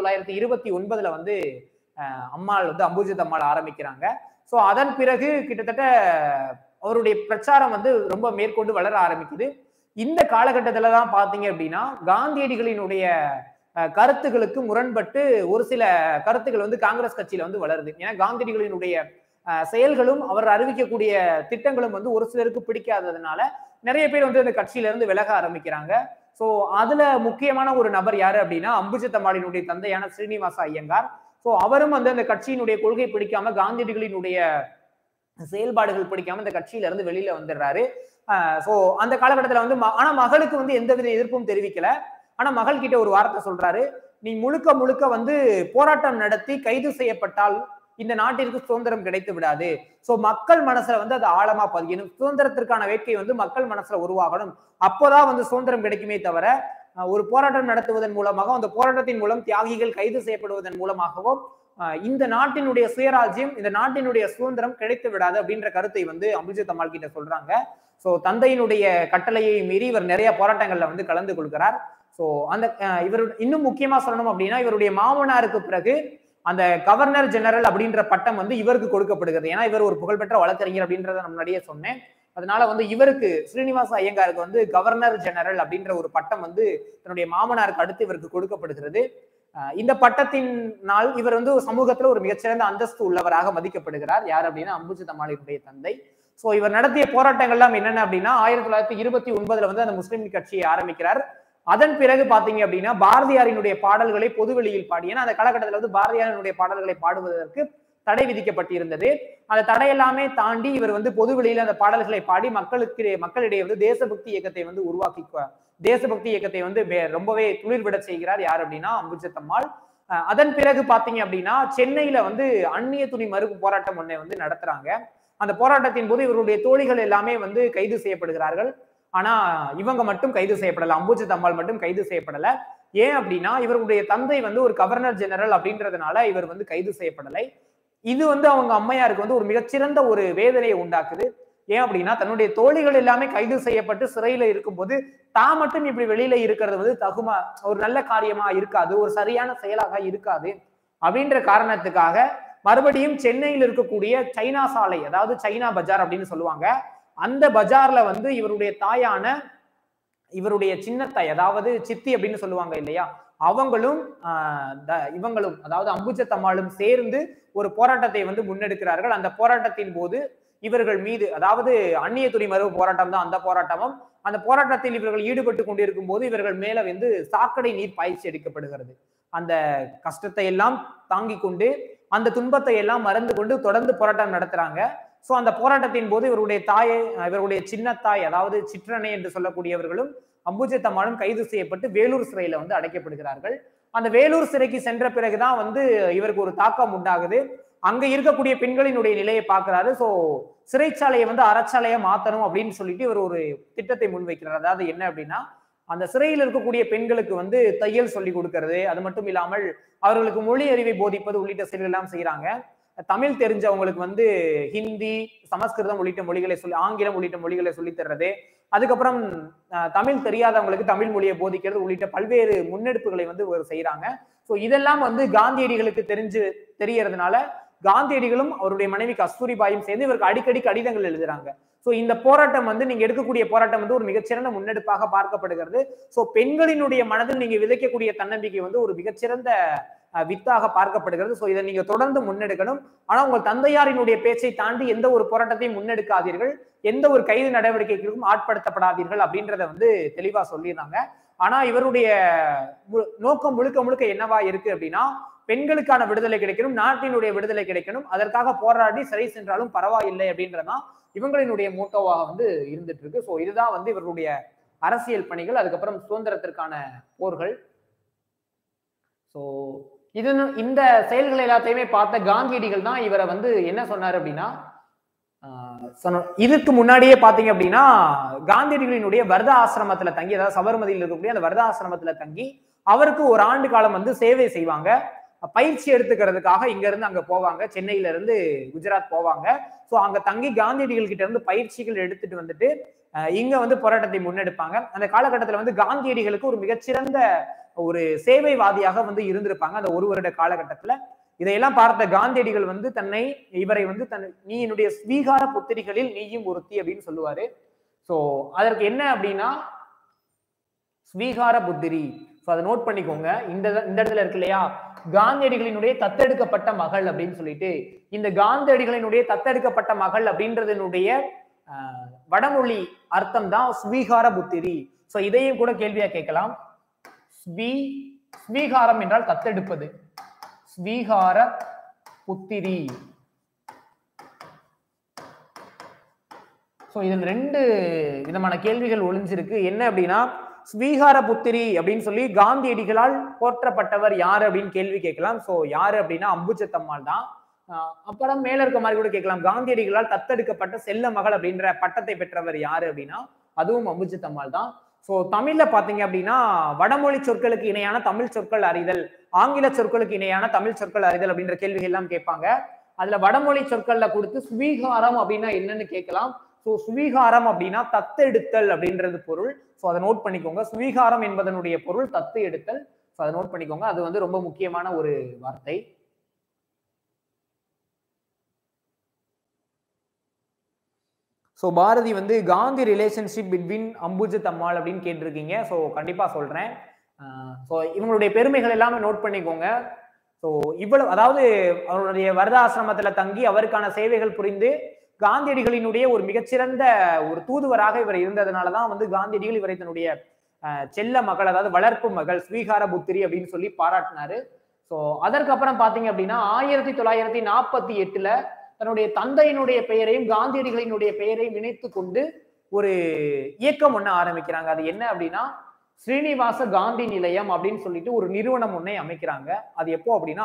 1929 வந்து அம்மாள் வந்து அம்புஜத் அம்மாள் ஆரம்பிக்கிறாங்க. சோ அதன் பிறகு கிட்டத்தட்ட அவருடைய பிரச்சாரம் வந்து ரொம்ப மேற்கொண்டு வளர ஆரம்பிக்குது. இந்த காலகட்டத்துல தான் பாத்தீங்க அப்படின்னா காந்தியடிகளினுடைய கருத்துக்களுக்கு முரண்பட்டு ஒரு சில கருத்துக்கள் வந்து காங்கிரஸ் கட்சியில வந்து வளருது. ஏன்னா காந்தியடிகளினுடைய செயல்களும் அவர் அறிவிக்கக்கூடிய திட்டங்களும் வந்து ஒரு சிலருக்கு பிடிக்காததுனால நிறைய பேர் வந்து அந்த கட்சியில இருந்து விலக ஆரம்பிக்கிறாங்க. சோ அதுல முக்கியமான ஒரு நபர் யாரு அப்படின்னா அம்புஜத் அம்மாளினுடைய தந்தையான ஸ்ரீனிவாச ஐயங்கார். சோ அவரும் வந்து அந்த கட்சியினுடைய கொள்கை பிடிக்காம, காந்தியடிகளினுடைய செயல்பாடுகள் பிடிக்காம இந்த கட்சியில இருந்து வெளியில வந்துடுறாரு. சோ அந்த காலகட்டத்துல வந்து ஆனா மகளுக்கு வந்து எந்தவித எதிர்ப்பும் தெரிவிக்கல. ஆனா மகள் கிட்ட ஒரு வார்த்தை சொல்றாரு, நீ முழுக்க முழுக்க வந்து போராட்டம் நடத்தி கைது செய்யப்பட்டால் இந்த நாட்டிற்கு சுதந்திரம் கிடைத்து விடாது. சோ மக்கள் மனசுல வந்து அது ஆழமா பதியணும். சுதந்திரத்திற்கான வேட்கை வந்து மக்கள் மனசுல உருவாகணும். அப்போதான் வந்து சுதந்திரம் கிடைக்குமே தவிர ஒரு போராட்டம் நடத்துவதன் மூலமாக, அந்த போராட்டத்தின் மூலம் தியாகிகள் கைது செய்யப்படுவதன் மூலமாகவோ இந்த நாட்டினுடைய சுயராஜ்யம், இந்த நாட்டினுடைய சுதந்திரம் கிடைத்து விடாது அப்படின்ற கருத்தை வந்து அம்புஜத் அம்மாள் கிட்ட சொல்றாங்க. சோ தந்தையினுடைய கட்டளையை மீறி இவர் நிறைய போராட்டங்கள்ல வந்து கலந்து கொள்கிறார். சோ அந்த இவர் இன்னும் முக்கியமா சொல்லணும் அப்படின்னா, இவருடைய மாமனாருக்கு பிறகு அந்த கவர்னர் ஜெனரல் அப்படின்ற பட்டம் வந்து இவருக்கு கொடுக்கப்படுகிறது. ஏன்னா இவர் ஒரு புகழ்பெற்ற வழக்கறிஞர் அப்படின்றத நான் முன்னாடியே சொன்னேன். அதனால வந்து இவருக்கு, ஸ்ரீனிவாச ஐயங்காருக்கு வந்து கவர்னர் ஜெனரல் அப்படின்ற ஒரு பட்டம் வந்து தன்னுடைய மாமனாருக்கு அடுத்து இவருக்கு கொடுக்கப்படுகிறது. இந்த பட்டத்தினால் இவர் வந்து சமூகத்துல ஒரு மிகச்சிறந்த அந்தஸ்து உள்ளவராக மதிக்கப்படுகிறார். யார் அப்படின்னா அம்புஜத் அம்மாளினுடைய தந்தை. சோ இவர் நடத்திய போராட்டங்கள்லாம் என்னென்ன அப்படின்னா 1929 வந்து அந்த முஸ்லீம் கட்சியை ஆரம்பிக்கிறார். அதன் பிறகு பாத்தீங்க அப்படின்னா பாரதியாரினுடைய பாடல்களை பொதுவெளியில் பாடி, ஏன்னா அந்த காலகட்டத்தில் வந்து பாரதியாரினுடைய பாடல்களை பாடுவதற்கு தடை விதிக்கப்பட்டிருந்தது. அந்த தடையெல்லாமே தாண்டி இவர் வந்து பொதுவெளியில அந்த பாடல்களை பாடி மக்களிடையே வந்து தேசபக்தி இயக்கத்தை வந்து தேசபக்தி இயக்கத்தை வந்து ரொம்பவே துளிர்விட செய்கிறார். யார் அப்படின்னா அம்புஜத் அம்மாள். அதன் பிறகு பாத்தீங்க அப்படின்னா சென்னையில வந்து அந்நிய துணி மறுப்பு போராட்டம் ஒன்றை வந்து நடத்துறாங்க. அந்த போராட்டத்தின் போது இவருடைய தோழிகள் எல்லாமே வந்து கைது செய்யப்படுகிறார்கள். ஆனா இவங்க மட்டும் கைது செய்யப்படல, அம்புஜத் அம்மாள் மட்டும் கைது செய்யப்படல. ஏன் அப்படின்னா இவருடைய தந்தை வந்து ஒரு கவர்னர் ஜெனரல் அப்படின்றதுனால இவர் வந்து கைது செய்யப்படலை. இது வந்து அவங்க அம்மையாருக்கு வந்து ஒரு மிகச்சிறந்த ஒரு வேதனையை உண்டாக்குது. ஏன் அப்படின்னா தன்னுடைய தோழிகள் எல்லாமே கைது செய்யப்பட்டு சிறையில இருக்கும்போது தான் மட்டும் இப்படி வெளியில இருக்கிறது வந்து தகுமா ஒரு நல்ல காரியமா இருக்காது, ஒரு சரியான செயலாக இருக்காது அப்படின்ற காரணத்துக்காக மறுபடியும் சென்னையில் இருக்கக்கூடிய சைனா சாலை, அதாவது சைனா பஜார் அப்படின்னு சொல்லுவாங்க, அந்த பஜார்ல வந்து இவருடைய தாயான இவருடைய சின்னத்தாய், அதாவது சித்தி அப்படின்னு சொல்லுவாங்க இல்லையா, அவங்களும் இவங்களும் அதாவது அம்புஜத்தம்மாளும் சேர்ந்து ஒரு போராட்டத்தை வந்து முன்னெடுக்கிறார்கள். அந்த போராட்டத்தின் போது இவர்கள் மீது, அதாவது அந்நிய துணி மறுவு போராட்டம் தான் அந்த போராட்டமும், அந்த போராட்டத்தில் இவர்கள் ஈடுபட்டு கொண்டிருக்கும் போது இவர்கள் மேல வந்து சாக்கடை நீர் பாய்ச்சி அடிக்கப்படுகிறது. அந்த கஷ்டத்தை எல்லாம் தாங்கிக் கொண்டு அந்த துன்பத்தை எல்லாம் மறந்து கொண்டு தொடர்ந்து போராட்டம் நடத்துறாங்க. சோ அந்த போராட்டத்தின் போது இவருடைய தாயை, இவருடைய சின்னத்தாய் அதாவது சிற்றனை என்று சொல்லக்கூடியவர்களும் அம்புஜத்தம்மாளும் கைது செய்யப்பட்டு வேலூர் சிறையில வந்து அடைக்கப்படுகிறார்கள். அந்த வேலூர் சிறைக்கு சென்ற பிறகுதான் வந்து இவருக்கு ஒரு தாக்கம் உண்டாகுது. அங்க இருக்கக்கூடிய பெண்களினுடைய நிலையை பார்க்கிறாரு. சோ சிறைச்சாலையை வந்து அறச்சாலையா மாத்தணும் அப்படின்னு சொல்லிட்டு இவர் ஒரு திட்டத்தை முன்வைக்கிறார். அதாவது என்ன அப்படின்னா, அந்த சிறையில் இருக்கக்கூடிய பெண்களுக்கு வந்து தையல் சொல்லி கொடுக்கறது, அது மட்டும் இல்லாமல் அவர்களுக்கு மொழி அறிவை போதிப்பது உள்ளிட்ட செயல்கள் எல்லாம் செய்யறாங்க. தமிழ் தெரிஞ்சவங்களுக்கு வந்து ஹிந்தி, சமஸ்கிருதம் உள்ளிட்ட மொழிகளை சொல்லி, ஆங்கிலம் உள்ளிட்ட மொழிகளை சொல்லி தர்றது, அதுக்கப்புறம் தமிழ் தெரியாதவங்களுக்கு தமிழ் மொழியை போதிக்கிறது உள்ளிட்ட பல்வேறு முன்னெடுப்புகளை வந்து செய்யறாங்க. ஸோ இதெல்லாம் வந்து காந்தியடிகளுக்கு தெரியறதுனால காந்தியடிகளும் அவருடைய மனைவி கஸ்தூரிபாயும் சேர்ந்து இவருக்கு அடிக்கடி கடிதங்கள் எழுதுறாங்க. ஸோ இந்த போராட்டம் வந்து நீங்க எடுக்கக்கூடிய போராட்டம் வந்து ஒரு மிகச்சிறந்த முன்னெடுப்பாக பார்க்கப்படுகிறது. ஸோ பெண்களினுடைய மனதில் நீங்க விதைக்கக்கூடிய தன்னம்பிக்கை வந்து ஒரு மிகச்சிறந்த வித்தாக பார்க்கப்படுகிறது. ஸோ இதை நீங்க தொடர்ந்து முன்னெடுக்கணும். ஆனா உங்கள் தந்தையாரினுடைய பேச்சை தாண்டி எந்த ஒரு போராட்டத்தையும் முன்னெடுக்காதீர்கள், எந்த ஒரு கைது நடவடிக்கைகளுக்கும் ஆட்படுத்தப்படாதீர்கள் அப்படின்றத வந்து தெளிவா சொல்லிடுறாங்க. ஆனா இவருடைய நோக்கம் முழுக்க முழுக்க என்னவா இருக்கு அப்படின்னா, பெண்களுக்கான விடுதலை கிடைக்கணும், நாட்டினுடைய விடுதலை கிடைக்கணும், அதற்காக போராடி சிறை சென்றாலும் பரவாயில்லை அப்படின்றதான் இவங்களினுடைய மோட்டோவாக வந்து இருந்துட்டு இருக்கு. ஸோ இதுதான் வந்து இவர்களுடைய அரசியல் பணிகள். அதுக்கப்புறம் சுதந்திரத்திற்கான போர்கள். ஸோ இது இந்த செயல்கள் எல்லாத்தையுமே பார்த்த காந்தியடிகள் தான் இவரை வந்து என்ன சொன்னாரு அப்படின்னா, இதுக்கு முன்னாடியே பாத்தீங்க அப்படின்னா காந்தியடிகளினுடைய வர்தா ஆசிரமத்துல தங்கி, அதாவது சபர்மதியில் இருக்கக்கூடிய அந்த வர்தா ஆசிரமத்துல தங்கி அவருக்கு ஒரு ஆண்டு காலம் வந்து சேவை செய்வாங்க. பயிற்சி எடுத்துக்கிறதுக்காக இங்க இருந்து அங்க போவாங்க, சென்னையில இருந்து குஜராத் போவாங்க. ஸோ அங்க தங்கி காந்தியடிகள் கிட்ட இருந்து பயிற்சிகள் எடுத்துட்டு வந்துட்டு இங்க வந்து போராட்டத்தை முன்னெடுப்பாங்க. அந்த காலகட்டத்துல வந்து காந்தியடிகளுக்கு ஒரு மிகச்சிறந்த ஒரு சேவைவாதியாக வந்து இருந்திருப்பாங்க அந்த ஒரு வருட காலகட்டத்துல. இதையெல்லாம் பார்த்த காந்தியடிகள் வந்து இவரை வந்து நீ என்னுடைய ஸ்வீகார புத்திரிகளில் நீயும் ஒருத்தி அப்படின்னு சொல்லுவாரு. சோ அதற்கு என்ன அப்படின்னா ஸ்வீகார புத்திரி. சோ அதை நோட் பண்ணிக்கோங்க. இந்த இடத்துல இருக்கு இல்லையா, காந்தியடிகளினுடைய தத்தெடுக்கப்பட்ட மகள் அப்படின்னு சொல்லிட்டு, இந்த காந்தியடிகளினுடைய தத்தெடுக்கப்பட்ட மகள் அப்படின்றதனுடைய வடமொழி அர்த்தம் தான் ஸ்வீகார புத்திரி. சோ இதையும் கூட கேள்வியா கேட்கலாம். ஸ்வீகாரம் என்றால் தத்தெடுப்பது, ஸ்வீகார புத்திரி. சோ இதுல ரெண்டு விதமான கேள்விகள் ஒளிஞ்சிருக்கு. என்ன அப்படின்னா, ஸ்வீகார புத்திரி அப்படின்னு சொல்லி காந்தியடிகளால் போற்றப்பட்டவர் யாரு அப்படின்னு கேள்வி கேட்கலாம். சோ யாரு அப்படின்னா அம்புஜத்தம்மாள் தான். அப்புறம் மேல இருக்க மாதிரி கூட கேட்கலாம், காந்தியடிகளால் தத்தெடுக்கப்பட்ட செல்ல மகள் அப்படின்ற பட்டத்தை பெற்றவர் யாரு அப்படின்னா அதுவும் அம்புஜத்தம்மாள் தான். சோ தமிழ்ல பாத்தீங்க அப்படின்னா வடமொழி சொற்களுக்கு இணையான தமிழ் சொற்கள் அறிதல், ஆங்கில சொற்களுக்கு இணையான தமிழ் சொற்கள் அறிதல் அப்படின்ற கேள்விகள் எல்லாம் கேட்பாங்க. அதுல வடமொழி சொற்கள்ல கொடுத்து ஸ்வீகாரம் அப்படின்னா என்னன்னு கேட்கலாம். சோ ஸ்வீகாரம் அப்படின்னா தத்தெடுத்தல் அப்படின்றது பொருள். சோ அதை நோட் பண்ணிக்கோங்க. ஸ்வீகாரம் என்பதனுடைய பொருள் தத்து எடுத்தல். சோ அதை நோட் பண்ணிக்கோங்க. அது வந்து ரொம்ப முக்கியமான ஒரு வார்த்தை. ஸோ பாரதி வந்து காந்தி ரிலேஷன்ஷிப் பிட்வீன் அம்புஜத்தம்மாள் அப்படின்னு கேட்டிருக்கீங்க. ஸோ கண்டிப்பா சொல்றேன். ஸோ இவங்களுடைய பெருமைகள் எல்லாமே நோட் பண்ணிக்கோங்க. ஸோ இவ்வளவு, அதாவது அவருடைய வர்தா ஆசிரமத்துல தங்கி அவருக்கான சேவைகள் புரிந்து காந்தியடிகளினுடைய ஒரு மிகச்சிறந்த ஒரு தூதுவராக இவர் இருந்ததுனாலதான் வந்து காந்தியடிகள் இவரை தன்னுடைய செல்ல மகள், அதாவது வளர்ப்பு மகள், ஸ்வீகார புத்திரி அப்படின்னு சொல்லி பாராட்டினாரு. ஸோ அதற்கப்புறம் பாத்தீங்க அப்படின்னா 1948 தன்னுடைய தந்தையினுடைய பெயரையும் காந்தியடிகளினுடைய பெயரையும் இணைத்து கொண்டு ஒரு இயக்கம் ஒண்ணு ஆரம்பிக்கிறாங்க. அது என்ன அப்படின்னா ஸ்ரீனிவாச காந்தி நிலையம் அப்படின்னு சொல்லிட்டு ஒரு நிறுவனம் ஒன்றை அமைக்கிறாங்க. அது எப்போ அப்படின்னா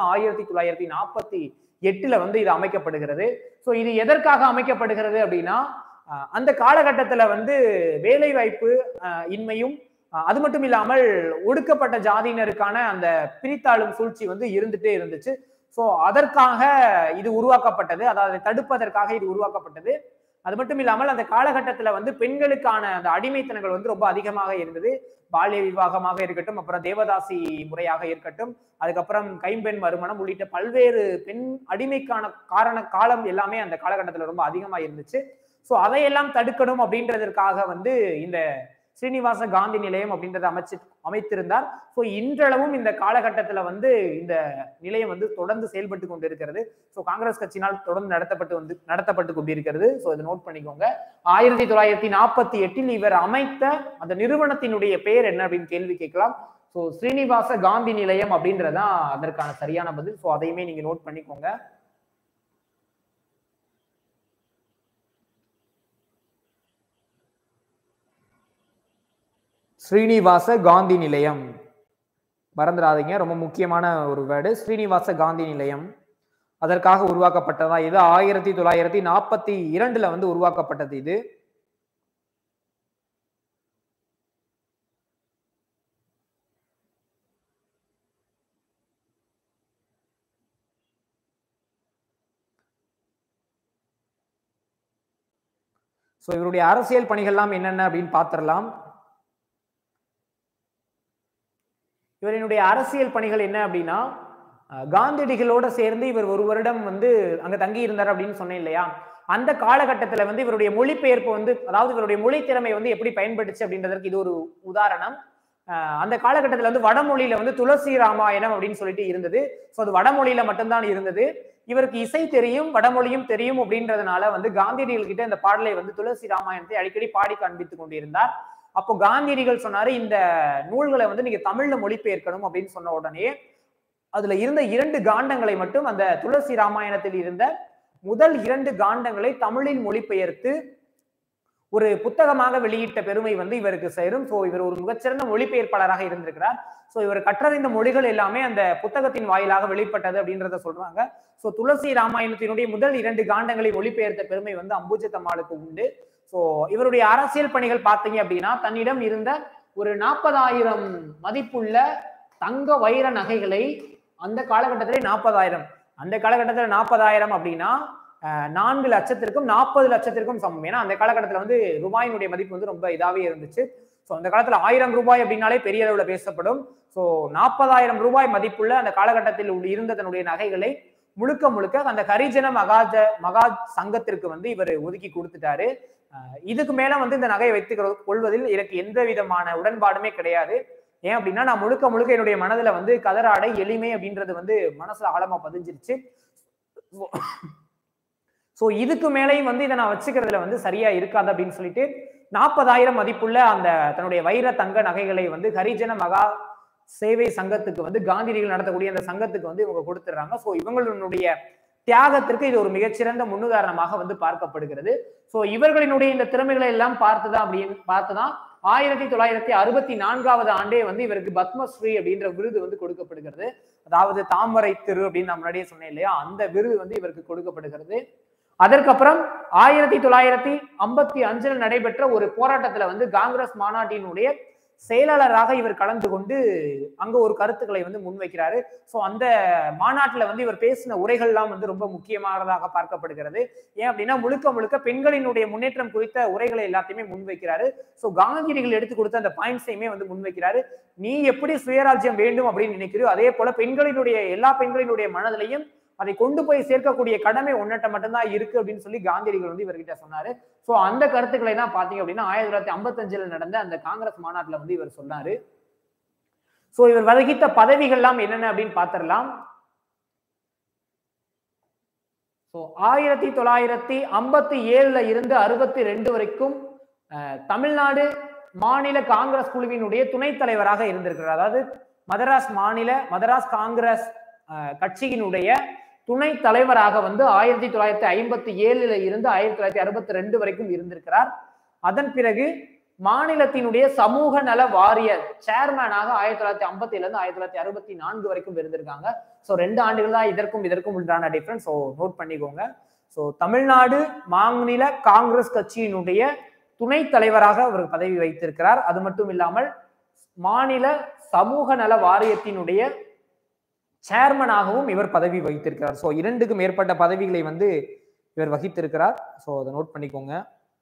1948 வந்து இது அமைக்கப்படுகிறது. ஸோ இது எதற்காக அமைக்கப்படுகிறது அப்படின்னா, அந்த காலகட்டத்துல வந்து வேலை வாய்ப்பு இன்மையும், அது மட்டும் இல்லாமல் ஒடுக்கப்பட்ட ஜாதியினருக்கான அந்த பிரித்தாளும் சூழ்ச்சி வந்து இருந்துட்டே இருந்துச்சு. ஸோ அதற்காக இது உருவாக்கப்பட்டது, அதாவது தடுப்பதற்காக இது உருவாக்கப்பட்டது. அது மட்டும் இல்லாமல் அந்த காலகட்டத்துல வந்து பெண்களுக்கான அந்த அடிமைத்தனங்கள் வந்து ரொம்ப அதிகமாக இருந்தது. பால்ய விவாகமாக இருக்கட்டும், அப்புறம் தேவதாசி முறையாக இருக்கட்டும், அதுக்கப்புறம் கைம்பெண் மறுமணம் உள்ளிட்ட பல்வேறு பெண் அடிமைக்கான காலம் எல்லாமே அந்த காலகட்டத்துல ரொம்ப அதிகமா இருந்துச்சு. சோ அதையெல்லாம் தடுக்கணும் அப்படின்றதற்காக வந்து இந்த ஸ்ரீனிவாச காந்தி நிலையம் அப்படின்றத அமைத்திருந்தார். ஸோ இன்றளவும் இந்த காலகட்டத்துல வந்து இந்த நிலையம் வந்து தொடர்ந்து செயல்பட்டு கொண்டிருக்கிறது. ஸோ காங்கிரஸ் கட்சியினால் தொடர்ந்து நடத்தப்பட்டு கொண்டிருக்கிறது. ஸோ இதை நோட் பண்ணிக்கோங்க. 1948 இவர் அமைத்த அந்த நிறுவனத்தினுடைய பெயர் என்ன அப்படின்னு கேள்வி கேட்கலாம். ஸோ ஸ்ரீனிவாச காந்தி நிலையம் அப்படின்றதான் அதற்கான சரியான பதில். ஸோ அதையுமே நீங்க நோட் பண்ணிக்கோங்க. ஸ்ரீனிவாச காந்தி நிலையம் மறந்துடாதீங்க, ரொம்ப முக்கியமான ஒரு வேர்டு. ஸ்ரீனிவாச காந்தி நிலையம் அதற்காக உருவாக்கப்பட்டதா இது 1942 வந்து உருவாக்கப்பட்டது இது. சோ இவருடைய அரசியல் பணிகள்லாம் என்னென்ன அப்படின்னு பாத்திரலாம். இவரினுடைய அரசியல் பணிகள் என்ன அப்படின்னா, காந்தியடிகளோட சேர்ந்து இவர் ஒரு வருடம் வந்து அங்க தங்கி இருந்தார் அப்படின்னு சொன்னேன் இல்லையா. அந்த காலகட்டத்துல வந்து இவருடைய மொழிபெயர்ப்பு வந்து, அதாவது இவருடைய மொழி திறமை வந்து எப்படி பயன்படுச்சு அப்படின்றதற்கு இது ஒரு உதாரணம். அந்த காலகட்டத்துல வந்து வடமொழியில வந்து துளசி ராமாயணம் அப்படின்னு சொல்லிட்டு இருந்தது. ஸோ அது வடமொழியில மட்டும்தான் இருந்தது. இவருக்கு இசை தெரியும், வடமொழியும் தெரியும் அப்படின்றதுனால வந்து காந்தியடிகள் கிட்ட இந்த பாடலை வந்து துளசி ராமாயணத்தை அடிக்கடி பாடி காண்பித்துக் கொண்டிருந்தார். அப்போ காந்தியடிகள் சொன்னாரு, இந்த நூல்களை வந்து நீங்க தமிழ்ல மொழிபெயர்க்கணும் அப்படின்னு சொன்ன உடனே அதுல இருந்த 2 காண்டங்களை மட்டும், அந்த துளசி ராமாயணத்தில் இருந்த முதல் 2 காண்டங்களை தமிழில் மொழிபெயர்த்து ஒரு புத்தகமாக வெளியிட்ட பெருமை வந்து இவருக்கு சேரும். சோ இவர் ஒரு மிகச்சிறந்த மொழிபெயர்ப்பாளராக இருந்திருக்கிறார். சோ இவர் கற்றறிந்த மொழிகள் எல்லாமே அந்த புத்தகத்தின் வாயிலாக வெளிப்பட்டது அப்படின்றத சொல்றாங்க. சோ துளசி ராமாயணத்தினுடைய முதல் 2 காண்டங்களை மொழிபெயர்த்த பெருமை வந்து அம்புஜத்தம்மாளுக்கு உண்டு. சோ இவருடைய அரசியல் பணிகள் பாத்தீங்க அப்படின்னா, தன்னிடம் இருந்த ஒரு 40,000 மதிப்புள்ள தங்க வைர நகைகளை, அந்த காலகட்டத்திலே 40,000, அந்த காலகட்டத்துல 40,000 அப்படின்னா 4 லட்சத்திற்கும் 40 லட்சத்திற்கும் சமம். ஏன்னா அந்த காலகட்டத்துல வந்து ரூபாயினுடைய மதிப்பு வந்து ரொம்ப இதாவே இருந்துச்சு. ஸோ அந்த காலத்துல 1000 ரூபாய் அப்படின்னாலே பெரிய அளவுல பேசப்படும். ஸோ 40,000 ரூபாய் மதிப்புள்ள அந்த காலகட்டத்தில் இருந்த தன்னுடைய நகைகளை முழுக்க முழுக்க அந்த ஹரிஜன மகா சங்கத்திற்கு வந்து இவர் ஒதுக்கி கொடுத்துட்டாரு. இதுக்கு மேல வந்து இந்த நகையை வைத்துக் கொள்வதில் எனக்கு எந்த விதமான உடன்பாடுமே கிடையாது. ஏன் அப்படின்னா, நான் முழுக்க முழுக்க என்னுடைய மனதுல வந்து கதராடை எளிமை அப்படின்றது வந்து மனசுல ஆழமா பதிஞ்சிருச்சு. சோ இதுக்கு மேலேயும் வந்து இதை நான் வச்சுக்கிறதுல வந்து சரியா இருக்காது அப்படின்னு சொல்லிட்டு 40,000 மதிப்புள்ள அந்த தன்னுடைய வைர தங்க நகைகளை வந்து ஹரிஜன மகா சேவை சங்கத்துக்கு வந்து காந்தியடிகள் நடத்தக்கூடிய அந்த சங்கத்துக்கு வந்து இவங்க கொடுத்துடுறாங்க. சோ இவங்களுடைய தியாகத்திற்கு இது ஒரு மிகச்சிறந்த முன்னுதாரணமாக வந்து பார்க்கப்படுகிறது. சோ இவர்களினுடைய இந்த திறமைகளை எல்லாம் பார்த்துதான் 1964 ஆண்டே வந்து இவருக்கு பத்மஸ்ரீ அப்படின்ற விருது வந்து கொடுக்கப்படுகிறது. அதாவது தாமரை திரு அப்படின்னு நான் முன்னாடியே சொன்னேன் இல்லையா, அந்த விருது வந்து இவருக்கு கொடுக்கப்படுகிறது. அதற்கப்புறம் 1955 நடைபெற்ற ஒரு போராட்டத்துல வந்து காங்கிரஸ் மாநாட்டினுடைய செயலாளராக இவர் கலந்து கொண்டு அங்க ஒரு கருத்துக்களை வந்து முன்வைக்கிறாரு. சோ அந்த மாநாட்டுல வந்து இவர் பேசின உரைகள்லாம் வந்து ரொம்ப முக்கியமானதாக பார்க்கப்படுகிறது. ஏன் அப்படின்னா, முழுக்க முழுக்க பெண்களினுடைய முன்னேற்றம் குறித்த உரைகளை எல்லாத்தையுமே முன்வைக்கிறாரு. சோ காந்தியடிகள் எடுத்து கொடுத்த அந்த பாயிண்ட்ஸையுமே வந்து முன்வைக்கிறாரு. நீ எப்படி சுயராஜ்யம் வேண்டும் அப்படின்னு நினைக்கிறியோ, அதே போல எல்லா பெண்களினுடைய மனதிலையும் அதை கொண்டு போய் சேர்க்கக்கூடிய கடமை உன்னட்ட மட்டும்தான் இருக்கு அப்படின்னு சொல்லி காந்தியடிகள் வந்து இவர்கிட்ட சொன்னாரு. சோ அந்த கருத்துக்களை தான் பாத்தீங்க அப்படின்னா 1955 நடந்த அந்த காங்கிரஸ் மாநாட்டுல வந்து இவர் சொன்னாரு. சோ இவர் வகித்த பதவிகள்லாம் என்னென்ன அப்படின்னு பாத்திரலாம். சோ 1957 இருந்து 62 வரைக்கும் தமிழ்நாடு மாநில காங்கிரஸ் குழுவினுடைய துணைத் தலைவராக இருந்திருக்கிறார். அதாவது மதராஸ் காங்கிரஸ் கட்சியினுடைய துணை தலைவராக வந்து 1957 இருந்து 1962 வரைக்கும் இருந்திருக்கிறார். அதன் பிறகு மாநிலத்தினுடைய சமூக நல வாரிய சேர்மேனாக 1957 இருந்து 1964 வரைக்கும் இருந்திருக்காங்க. சோ 2 ஆண்டுகள் தான் இதற்கும் உண்டான டிஃபரன்ஸ். சோ நோட் பண்ணிக்கோங்க. சோ தமிழ்நாடு மாநில காங்கிரஸ் கட்சியினுடைய துணை தலைவராக அவர் பதவி வைத்திருக்கிறார். அது மட்டும் இல்லாமல் மாநில சமூக நல வாரியத்தினுடைய சேர்மனாகவும் இவர் பதவி வைத்திருக்கிறார். சோ 2க்கும் மேற்பட்ட பதவிகளை வந்து இவர் வகித்திருக்கிறார். ஸோ அதை நோட் பண்ணிக்கோங்க.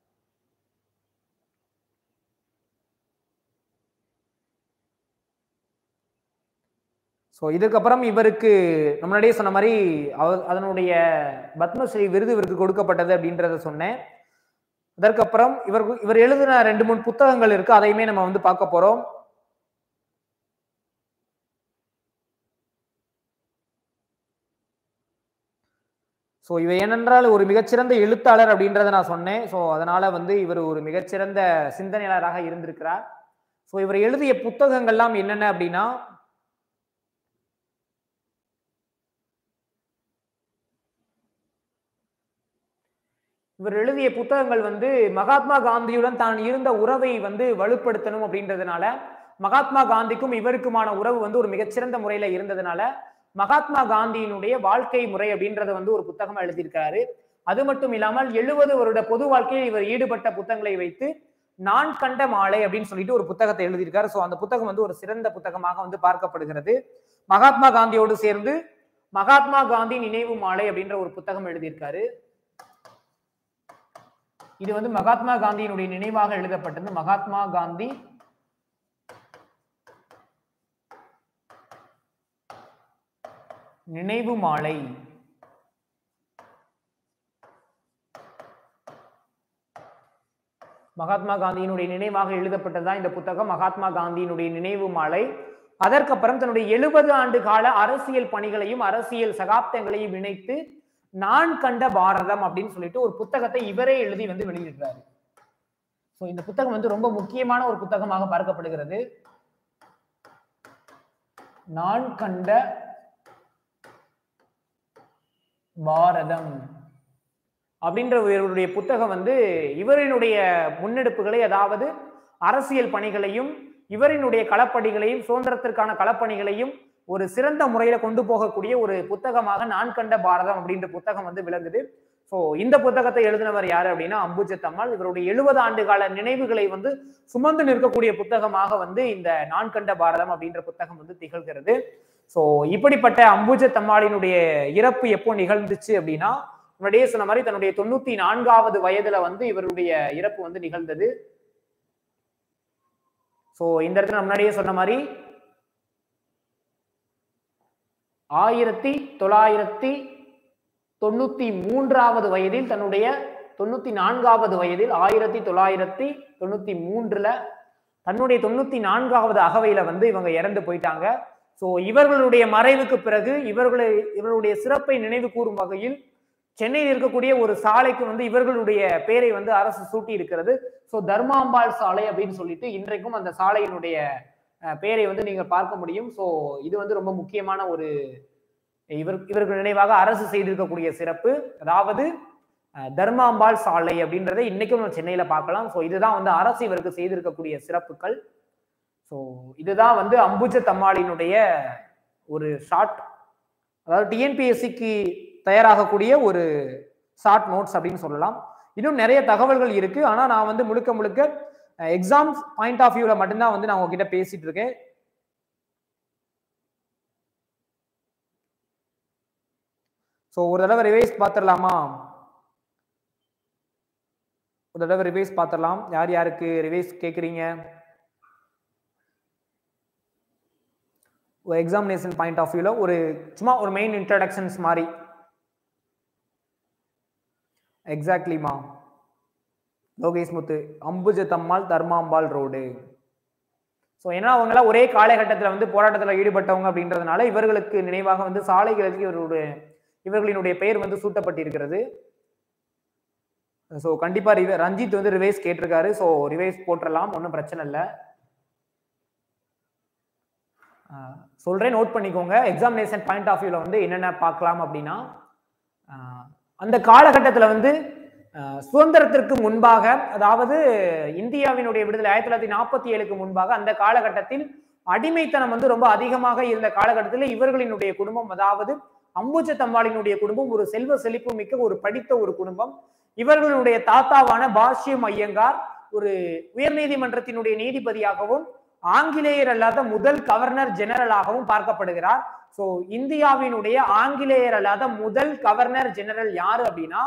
ஸோ இதுக்கப்புறம் இவருக்கு முன்னாடியே சொன்ன மாதிரி அதனுடைய பத்மஸ்ரீ விருது இவருக்கு கொடுக்கப்பட்டது அப்படின்றத சொன்னேன். அதற்கப்புறம் இவர் எழுதின 2-3 புத்தகங்கள் இருக்கு, அதையுமே நம்ம வந்து பார்க்க போறோம். ஸோ இவர் ஏனென்றால் ஒரு மிகச்சிறந்த எழுத்தாளர் அப்படின்றத நான் சொன்னேன். ஸோ அதனால வந்து இவர் ஒரு மிகச்சிறந்த சிந்தனையாளராக இருந்திருக்கிறார். ஸோ இவர் எழுதிய புத்தகங்கள்லாம் என்னென்ன அப்படின்னா, இவர் எழுதிய புத்தகங்கள் வந்து மகாத்மா காந்தியுடன் தான் இருந்த உறவை வந்து வலுப்படுத்தணும் அப்படின்றதுனால, மகாத்மா காந்திக்கும் இவருக்குமான உறவு வந்து ஒரு மிகச்சிறந்த முறையில இருந்ததுனால மகாத்மா காந்தியினுடைய வாழ்க்கை முறை அப்படின்றத வந்து ஒரு புத்தகமா எழுதியிருக்காரு. அது மட்டும் இல்லாமல் 70 வருட பொது வாழ்க்கையில் இவர் ஈடுபட்ட புத்தகங்களை வைத்து நான் கண்ட மாலை அப்படின்னு சொல்லிட்டு ஒரு புத்தகத்தை எழுதியிருக்காரு. ஸோ அந்த புத்தகம் வந்து ஒரு சிறந்த புத்தகமாக வந்து பார்க்கப்படுகிறது. மகாத்மா காந்தியோடு சேர்ந்து மகாத்மா காந்தி நினைவு மாலை அப்படின்ற ஒரு புத்தகம் எழுதியிருக்காரு. இது வந்து மகாத்மா காந்தியினுடைய நினைவாக எழுதப்பட்டது. மகாத்மா காந்தி நினைவு மாலை. மகாத்மா காந்தியினுடைய நினைவாக எழுதப்பட்டதுதான் இந்த புத்தகம், மகாத்மா காந்தியினுடைய நினைவு மாலை. அதற்கப்புறம் தன்னுடைய 70 ஆண்டு கால அரசியல் பணிகளையும் அரசியல் சகாப்தங்களையும் இணைத்து நான் கண்ட பாரதம் அப்படின்னு சொல்லிட்டு ஒரு புத்தகத்தை இவரே எழுதி வந்து வெளியிடுறாரு. ஸோ இந்த புத்தகம் வந்து ரொம்ப முக்கியமான ஒரு புத்தகமாக பார்க்கப்படுகிறது. நான் கண்ட பாரதம் அப்படின்ற இவருடைய புத்தகம் வந்து இவரினுடைய முன்னெடுப்புகளை, அதாவது அரசியல் பணிகளையும் இவரினுடைய களப்பணிகளையும் சுதந்திரத்திற்கான களப்பணிகளையும் ஒரு சிறந்த முறையில கொண்டு போகக்கூடிய ஒரு புத்தகமாக நான் கண்ட பாரதம் அப்படின்ற புத்தகம் வந்து விளங்குது. ஸோ இந்த புத்தகத்தை எழுதினவர் யாரு அப்படின்னா அம்புஜத்தம்மாள். இவருடைய 70 ஆண்டு கால நினைவுகளை வந்து சுமந்து நிற்கக்கூடிய புத்தகமாக வந்து இந்த நான் கண்ட பாரதம் அப்படின்ற புத்தகம் வந்து திகழ்கிறது. ஸோ இப்படிப்பட்ட அம்புஜத்தம்மாளினுடைய இறப்பு எப்போ நிகழ்ந்துச்சு அப்படின்னா, முன்னாடியே சொன்ன மாதிரி தன்னுடைய 94வது வயதுல வந்து இவருடைய இறப்பு வந்து நிகழ்ந்தது. ஸோ இந்த இடத்துல முன்னாடியே சொன்ன மாதிரி 1993வது வயதில் தன்னுடைய 94வது வயதில் 1993ல தன்னுடைய 94வது அகவையில வந்து இவங்க இறந்து போயிட்டாங்க. ஸோ இவர்களுடைய மறைவுக்கு பிறகு இவர்களுடைய சிறப்பை நினைவு கூறும் வகையில் சென்னையில் இருக்கக்கூடிய ஒரு சாலைக்கு வந்து இவர்களுடைய பெயரை வந்து அரசு சூட்டி இருக்கிறது. ஸோ தர்மாம்பாள் சாலை அப்படின்னு சொல்லிட்டு இன்றைக்கும் அந்த சாலையினுடைய பெயரை வந்து நீங்க பார்க்க முடியும். ஸோ இது வந்து ரொம்ப முக்கியமான ஒரு இவர்கள் நினைவாக அரசு செய்திருக்கக்கூடிய சிறப்பு, அதாவது தர்மாம்பாள் சாலை அப்படின்றத இன்னைக்கும் நம்ம சென்னையில பார்க்கலாம். ஸோ இதுதான் வந்து அரசு இவருக்கு செய்திருக்கக்கூடிய சிறப்புகள். ஸோ இதுதான் வந்து அம்புஜத்தம்மாளினுடைய ஒரு ஷார்ட், அதாவது டிஎன்பிஎஸ்சிக்கு தயாராகக்கூடிய ஒரு ஷார்ட் நோட்ஸ் அப்படின்னு சொல்லலாம். இன்னும் நிறைய தகவல்கள் இருக்கு, ஆனா நான் வந்து முழுக்க முழுக்க எக்ஸாம்ஸ் பாயிண்ட் ஆஃப் வியூல மட்டும்தான் வந்து நான் உங்ககிட்ட பேசிட்டு இருக்கேன். ஸோ ஒரு தடவை ரிவைஸ் பார்த்துடலாமா? ஒரு தடவை ரிவைஸ் பார்த்துடலாம். யார் யாருக்கு ரிவைஸ் கேட்குறீங்க? ஒரு எக்ஸாமினேஷன் பாயிண்ட் ஆஃப் வியூல ஒரு சும்மா ஒரு மெயின் இன்ட்ரடக்ஷன்ஸ் மாதிரி. எக்ஸாக்ட்லிமா லோகேஷ் முத்து, அம்புஜத்தம்மாள் தர்மாம்பாள் ரோடு. ஸோ ஏன்னா அவங்களாம் ஒரே காலகட்டத்தில் வந்து போராட்டத்தில் ஈடுபட்டவங்க அப்படின்றதுனால இவர்களுக்கு நினைவாக வந்து சாலைகளுக்கு இவர்களினுடைய பெயர் வந்து சூட்டப்பட்டிருக்கிறது. ஸோ கண்டிப்பா ரஞ்சித் வந்து ரிவைஸ் கேட்டிருக்காரு. ஸோ ரிவைஸ் போட்டுடலாம், ஒன்றும் பிரச்சனை இல்லை. சொல்றேன், நோட் பண்ணிக்கோங்க. எக்ஸாமினேஷன் பாயிண்ட் ஆஃப் வியூல வந்து என்னென்ன பார்க்கலாம் அப்படின்னா, அந்த காலகட்டத்தில் வந்து சுதந்திரத்திற்கு முன்பாக, அதாவது இந்தியாவினுடைய விடுதலை 1947க்கு முன்பாக அந்த காலகட்டத்தில் அடிமைத்தனம் வந்து ரொம்ப அதிகமாக இருந்த காலகட்டத்தில் இவர்களினுடைய குடும்பம், அதாவது அம்புஜத்தம்மாளினுடைய குடும்பம் ஒரு செல்வ செழிப்பு மிக்க ஒரு படித்த ஒரு குடும்பம். இவர்களுடைய தாத்தாவான பாஷ்யம் ஐயங்கார் ஒரு உயர்நீதிமன்றத்தினுடைய நீதிபதியாகவும் ஆங்கிலேயர் அல்லாத முதல் கவர்னர் ஜெனரலாகவும் பார்க்கப்படுகிறார். ஸோ இந்தியாவினுடைய ஆங்கிலேயர் அல்லாத முதல் கவர்னர் ஜெனரல் யாரு அப்படின்னா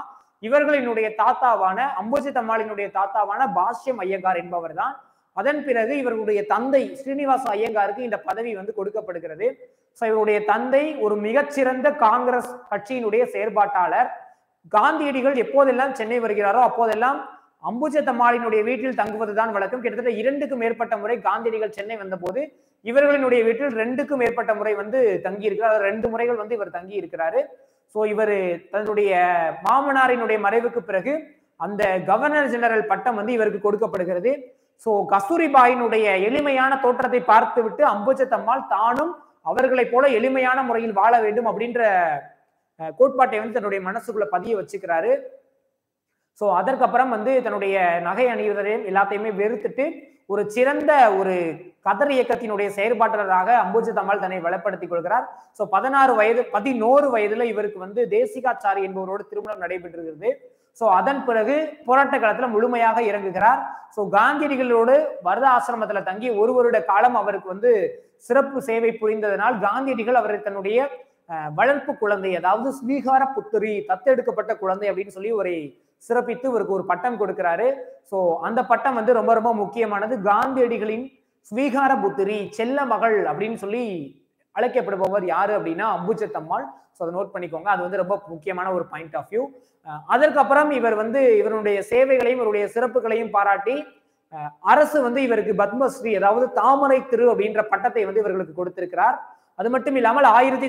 இவர்களினுடைய தாத்தாவான அம்புஜத்தம்மாளினுடைய தாத்தாவான பாஷ்யம் ஐயங்கார் என்பவர் தான். அதன் பிறகு இவர்களுடைய தந்தை ஸ்ரீனிவாச ஐயங்காருக்கு இந்த பதவி வந்து கொடுக்கப்படுகிறது. சோ இவருடைய தந்தை ஒரு மிகச்சிறந்த காங்கிரஸ் கட்சியினுடைய செயற்பாட்டாளர். காந்தியடிகள் எப்போதெல்லாம் சென்னை வருகிறாரோ அப்போதெல்லாம் அம்புஜத்தம்மாளினுடைய வீட்டில் தங்குவதுதான் வழக்கம். கிட்டத்தட்ட 2க்கும் மேற்பட்ட முறை காந்தியடிகள் சென்னை வந்த போது இவர்களினுடைய வீட்டில் 2க்கும் மேற்பட்ட முறை வந்து தங்கி இருக்கிறார். 2 முறைகள் வந்து இவர் தங்கி இருக்கிறாரு. சோ இவர் தன்னுடைய மாமனாரினுடைய மறைவுக்கு பிறகு அந்த கவர்னர் ஜெனரல் பட்டம் வந்து இவருக்கு கொடுக்கப்படுகிறது. சோ கஸ்தூரிபாயினுடைய எளிமையான தோற்றத்தை பார்த்து விட்டு அம்புஜத்தம்மாள் தானும் அவர்களை போல எளிமையான முறையில் வாழ வேண்டும் அப்படின்ற கோட்பாட்டை வந்து தன்னுடைய மனசுக்குள்ள பதிய வச்சுக்கிறாரு. சோ அதற்கப்புறம் வந்து தன்னுடைய நகை அணிவதையும் எல்லாத்தையுமே வெறுத்துட்டு ஒரு சிறந்த ஒரு கதர் இயக்கத்தினுடைய செயற்பாட்டாளராக அம்புஜத்தம்மாள் தன்னை வளப்படுத்திக் கொள்கிறார். சோ 11 வயதுல இவருக்கு வந்து தேசிகாச்சாரி என்பவரோடு திருமணம் நடைபெற்றிருக்கிறது. சோ அதன் பிறகு போராட்ட காலத்துல முழுமையாக இறங்குகிறார். சோ காந்தியடிகளோடு வரத ஆசிரமத்துல தங்கி 1 வருட காலம் அவருக்கு வந்து சிறப்பு சேவை புரிந்ததனால் காந்தியடிகள் அவரை தன்னுடைய வளர்ப்பு குழந்தை, அதாவது ஸ்வீகார புத்திரி, தத்தெடுக்கப்பட்ட குழந்தை அப்படின்னு சொல்லி ஒரு சிறப்பித்து இவருக்கு ஒரு பட்டம் கொடுக்கிறாரு. சோ அந்த பட்டம் வந்து ரொம்ப ரொம்ப முக்கியமானது. காந்தியடிகளின் ஸ்வீகார புத்திரி, செல்ல மகள் அப்படின்னு சொல்லி அழைக்கப்படுபவர் யாரு அப்படின்னா அம்புஜத்தம்மாள். ஸோ அதை நோட் பண்ணிக்கோங்க. அது வந்து ரொம்ப முக்கியமான ஒரு பாயிண்ட் ஆஃப் வியூ. அதற்கப்புறம் இவர் வந்து இவருடைய சேவைகளையும் இவருடைய சிறப்புகளையும் பாராட்டி அரசு வந்து இவருக்கு பத்மஸ்ரீ, அதாவது தாமரை திரு அப்படின்ற பட்டத்தை வந்து இவர்களுக்கு கொடுத்திருக்கிறார். அது மட்டும் இல்லாமல்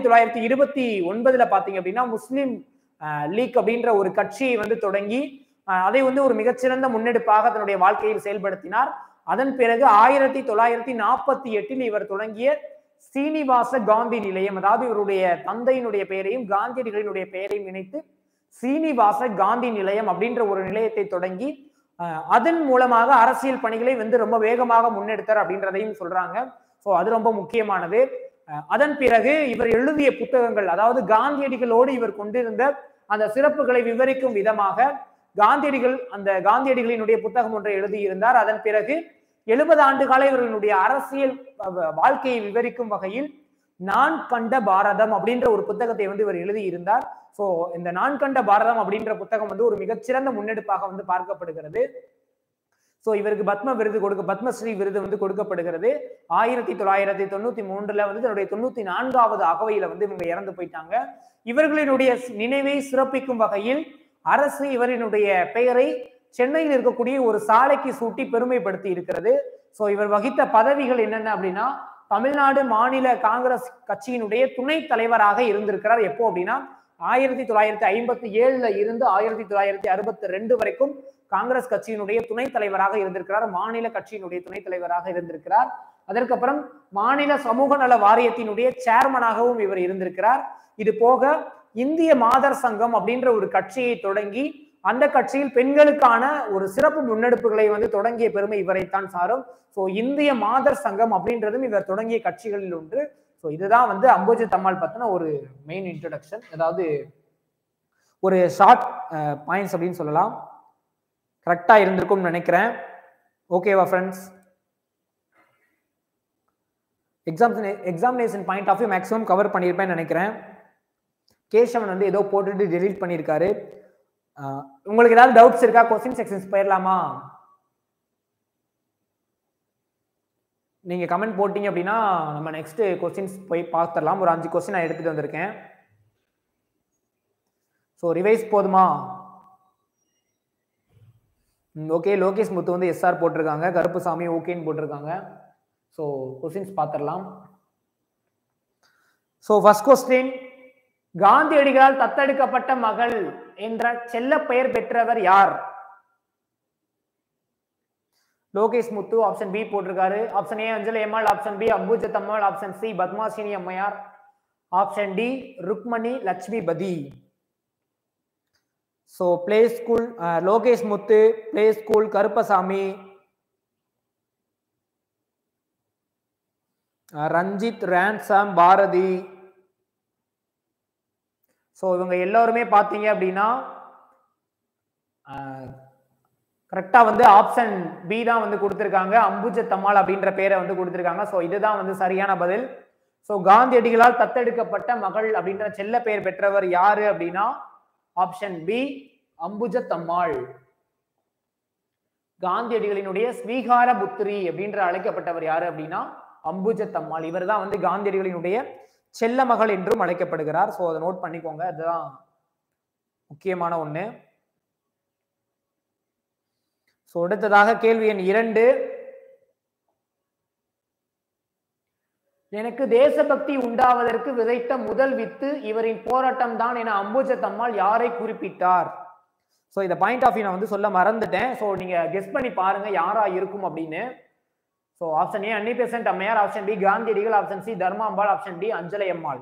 1929 பாத்தீங்க அப்படின்னா முஸ்லிம் லீக் அப்படின்ற ஒரு கட்சியை வந்து தொடங்கி அதை வந்து ஒரு மிகச்சிறந்த முன்னெடுப்பாக தன்னுடைய வாழ்க்கையில் செயல்படுத்தினார். அதன் பிறகு 1948 இவர் தொடங்கிய சீனிவாச காந்தி நிலையம், அதாவது இவருடைய தந்தையினுடைய பெயரையும் காந்தியடிகளினுடைய பெயரையும் இணைத்து சீனிவாச காந்தி நிலையம் அப்படின்ற ஒரு நிலையத்தை தொடங்கி அதன் மூலமாக அரசியல் பணிகளை வந்து ரொம்ப வேகமாக முன்னெடுத்தார் அப்படின்றதையும் சொல்றாங்க. ஸோ அது ரொம்ப முக்கியமானது. அதன் பிறகு இவர் எழுதிய புத்தகங்கள், அதாவது காந்தியடிகளோடு இவர் கொண்டிருந்த அந்த சிறப்புகளை விவரிக்கும் விதமாக காந்தியடிகளினுடைய புத்தகம் ஒன்றை எழுதியிருந்தார். அதன் பிறகு 70 ஆண்டு கால இவர்களுடைய அரசியல் வாழ்க்கையை விவரிக்கும் வகையில் நான் கண்ட பாரதம் அப்படின்ற ஒரு புத்தகத்தை வந்து இவர் எழுதியிருந்தார். சோ இந்த நான் கண்ட பாரதம் அப்படின்ற புத்தகம் வந்து ஒரு மிகச்சிறந்த முன்னெடுப்பாக வந்து பார்க்கப்படுகிறது. சோ இவருக்கு பத்மஸ்ரீ விருது வந்து கொடுக்கப்படுகிறது. 1993 வந்து தன்னுடைய 94வது அகவையில வந்து இவங்க இறந்து போயிட்டாங்க. இவர்களினுடைய நினைவை சிறப்பிக்கும் வகையில் அரசு இவரினுடைய பெயரை சென்னையில் இருக்கக்கூடிய ஒரு சாலைக்கு சூட்டி பெருமைப்படுத்தி இருக்கிறது. சோ இவர் வகித்த பதவிகள் என்னென்ன அப்படின்னா, தமிழ்நாடு மாநில காங்கிரஸ் கட்சியினுடைய துணை தலைவராக இருந்திருக்கிறார். எப்போ அப்படின்னா 1957 இருந்து 1962 வரைக்கும் காங்கிரஸ் கட்சியினுடைய துணை தலைவராக இருந்திருக்கிறார். மாநில கட்சியினுடைய துணை தலைவராக இருந்திருக்கிறார். அதற்கப்புறம் மாநில சமூக நல வாரியத்தினுடைய சேர்மனாகவும் இவர் இருந்திருக்கிறார். இது போக இந்திய மாதர் சங்கம் அப்படின்ற ஒரு கட்சியை தொடங்கி அந்த கட்சியில் பெண்களுக்கான ஒரு சிறப்பு முன்னெடுப்புகளை வந்து தொடங்கிய பெருமை இவரைத்தான் சாரும். ஸோ இந்திய மாதர் சங்கம் அப்படின்றதும் இவர் தொடங்கிய கட்சிகளில் ஒன்று. ஸோ இதுதான் வந்து அம்புஜத்தம்மாள் பத்தின ஒரு மெயின் இன்ட்ரோடக்ஷன், அதாவது ஒரு ஷார்ட் பாயிண்ட்ஸ் அப்படின்னு சொல்லலாம். கரெக்டா இருந்திருக்கும்னு நினைக்கிறேன். ஓகேவா friends? Examination point of view maximum cover பண்ணியிருப்பேன்னு நினைக்கிறேன். கேசவன் வந்து ஏதோ போட்டுட்டு டெலீட் பண்ணியிருக்காரு. உங்களுக்கு ஏதாவது டவுட்ஸ் இருக்கா? கொஸ்டின் செக்ஷன்ஸ் போயிடலாமா? நீங்க கமெண்ட் போட்டீங்க அப்படின்னா நம்ம நெக்ஸ்ட் கொஸ்டின்ஸ் போய் பார்த்துடலாம். ஒரு 5 கொஸ்டின் நான் எடுத்துட்டு வந்திருக்கேன். ஸோ ரிவைஸ் போதுமா? ஓகே, லோகேஷ் முத்து வந்து எஸ்ஆர் போட்டிருக்காங்க, கருப்புசாமி ஓகேன்னு போட்டிருக்காங்க. ஸோ கொஸ்டின்ஸ் பார்த்துடலாம். ஸோ ஃபர்ஸ்ட் கொஸ்டின், காந்தியடிகளால் தத்தெடுக்கப்பட்ட மகள் என்ற செல்ல பெயர் பெற்றவர் யார்? லோகேஷ் முத்து ஆப்ஷன் பி போட்டிருக்காரு. Option A Anjali Ammal, option B Ambujathammal, option C Padmasini Ammaiyar, option D Rukmani Lakshmipathi. So play school Lokesh Muthu, play school Karuppasamy, Ranjith, Ransom, Bharathi. So இவங்க எல்லாருமே பார்த்தீங்க அப்படின்னா கரெக்டா வந்து ஆப்ஷன் பி தான் வந்து கொடுத்திருக்காங்க. அம்புஜத்தம்மாள் அப்படின்ற பேரை வந்து கொடுத்திருக்காங்க. ஸோ இதுதான் வந்து சரியான பதில். ஸோ காந்தியடிகளால் தத்தெடுக்கப்பட்ட மகள் அப்படின்ற செல்ல பெயர் பெற்றவர் யாரு அப்படின்னா ஆப்ஷன் பி அம்புஜத்தம்மாள் காந்தியடிகளினுடைய ஸ்வீகார புத்திரி அப்படின்ற அழைக்கப்பட்டவர் யாரு அப்படின்னா அம்புஜத்தம்மாள். இவர் தான் வந்து காந்தியடிகளினுடைய செல்ல மகள் என்றும் அழைக்கப்படுகிறார். சோ அதை நோட் பண்ணிக்கோங்க, அதுதான் முக்கியமான ஒண்ணு. சோ அடுத்ததாக கேள்வி எண் 2. எனக்கு தேசபக்தி உண்டாவதற்கு விதைத்த முதல் வித்து இவரின் போராட்டம் தான் என அம்புஜத்தம்மாள் யாரை குறிப்பிட்டார்? சோ இந்த பாயிண்ட் ஆஃப் வியூ நான் வந்து சொல்ல மறந்துட்டேன். சோ நீங்க கெஸ் பண்ணி பாருங்க யாரா இருக்கும் அப்படின்னு. So option A Annie Besant Ammaiyar, option B Gandhiyadigal, option C Dharmambal, option D Anjalai Ammal.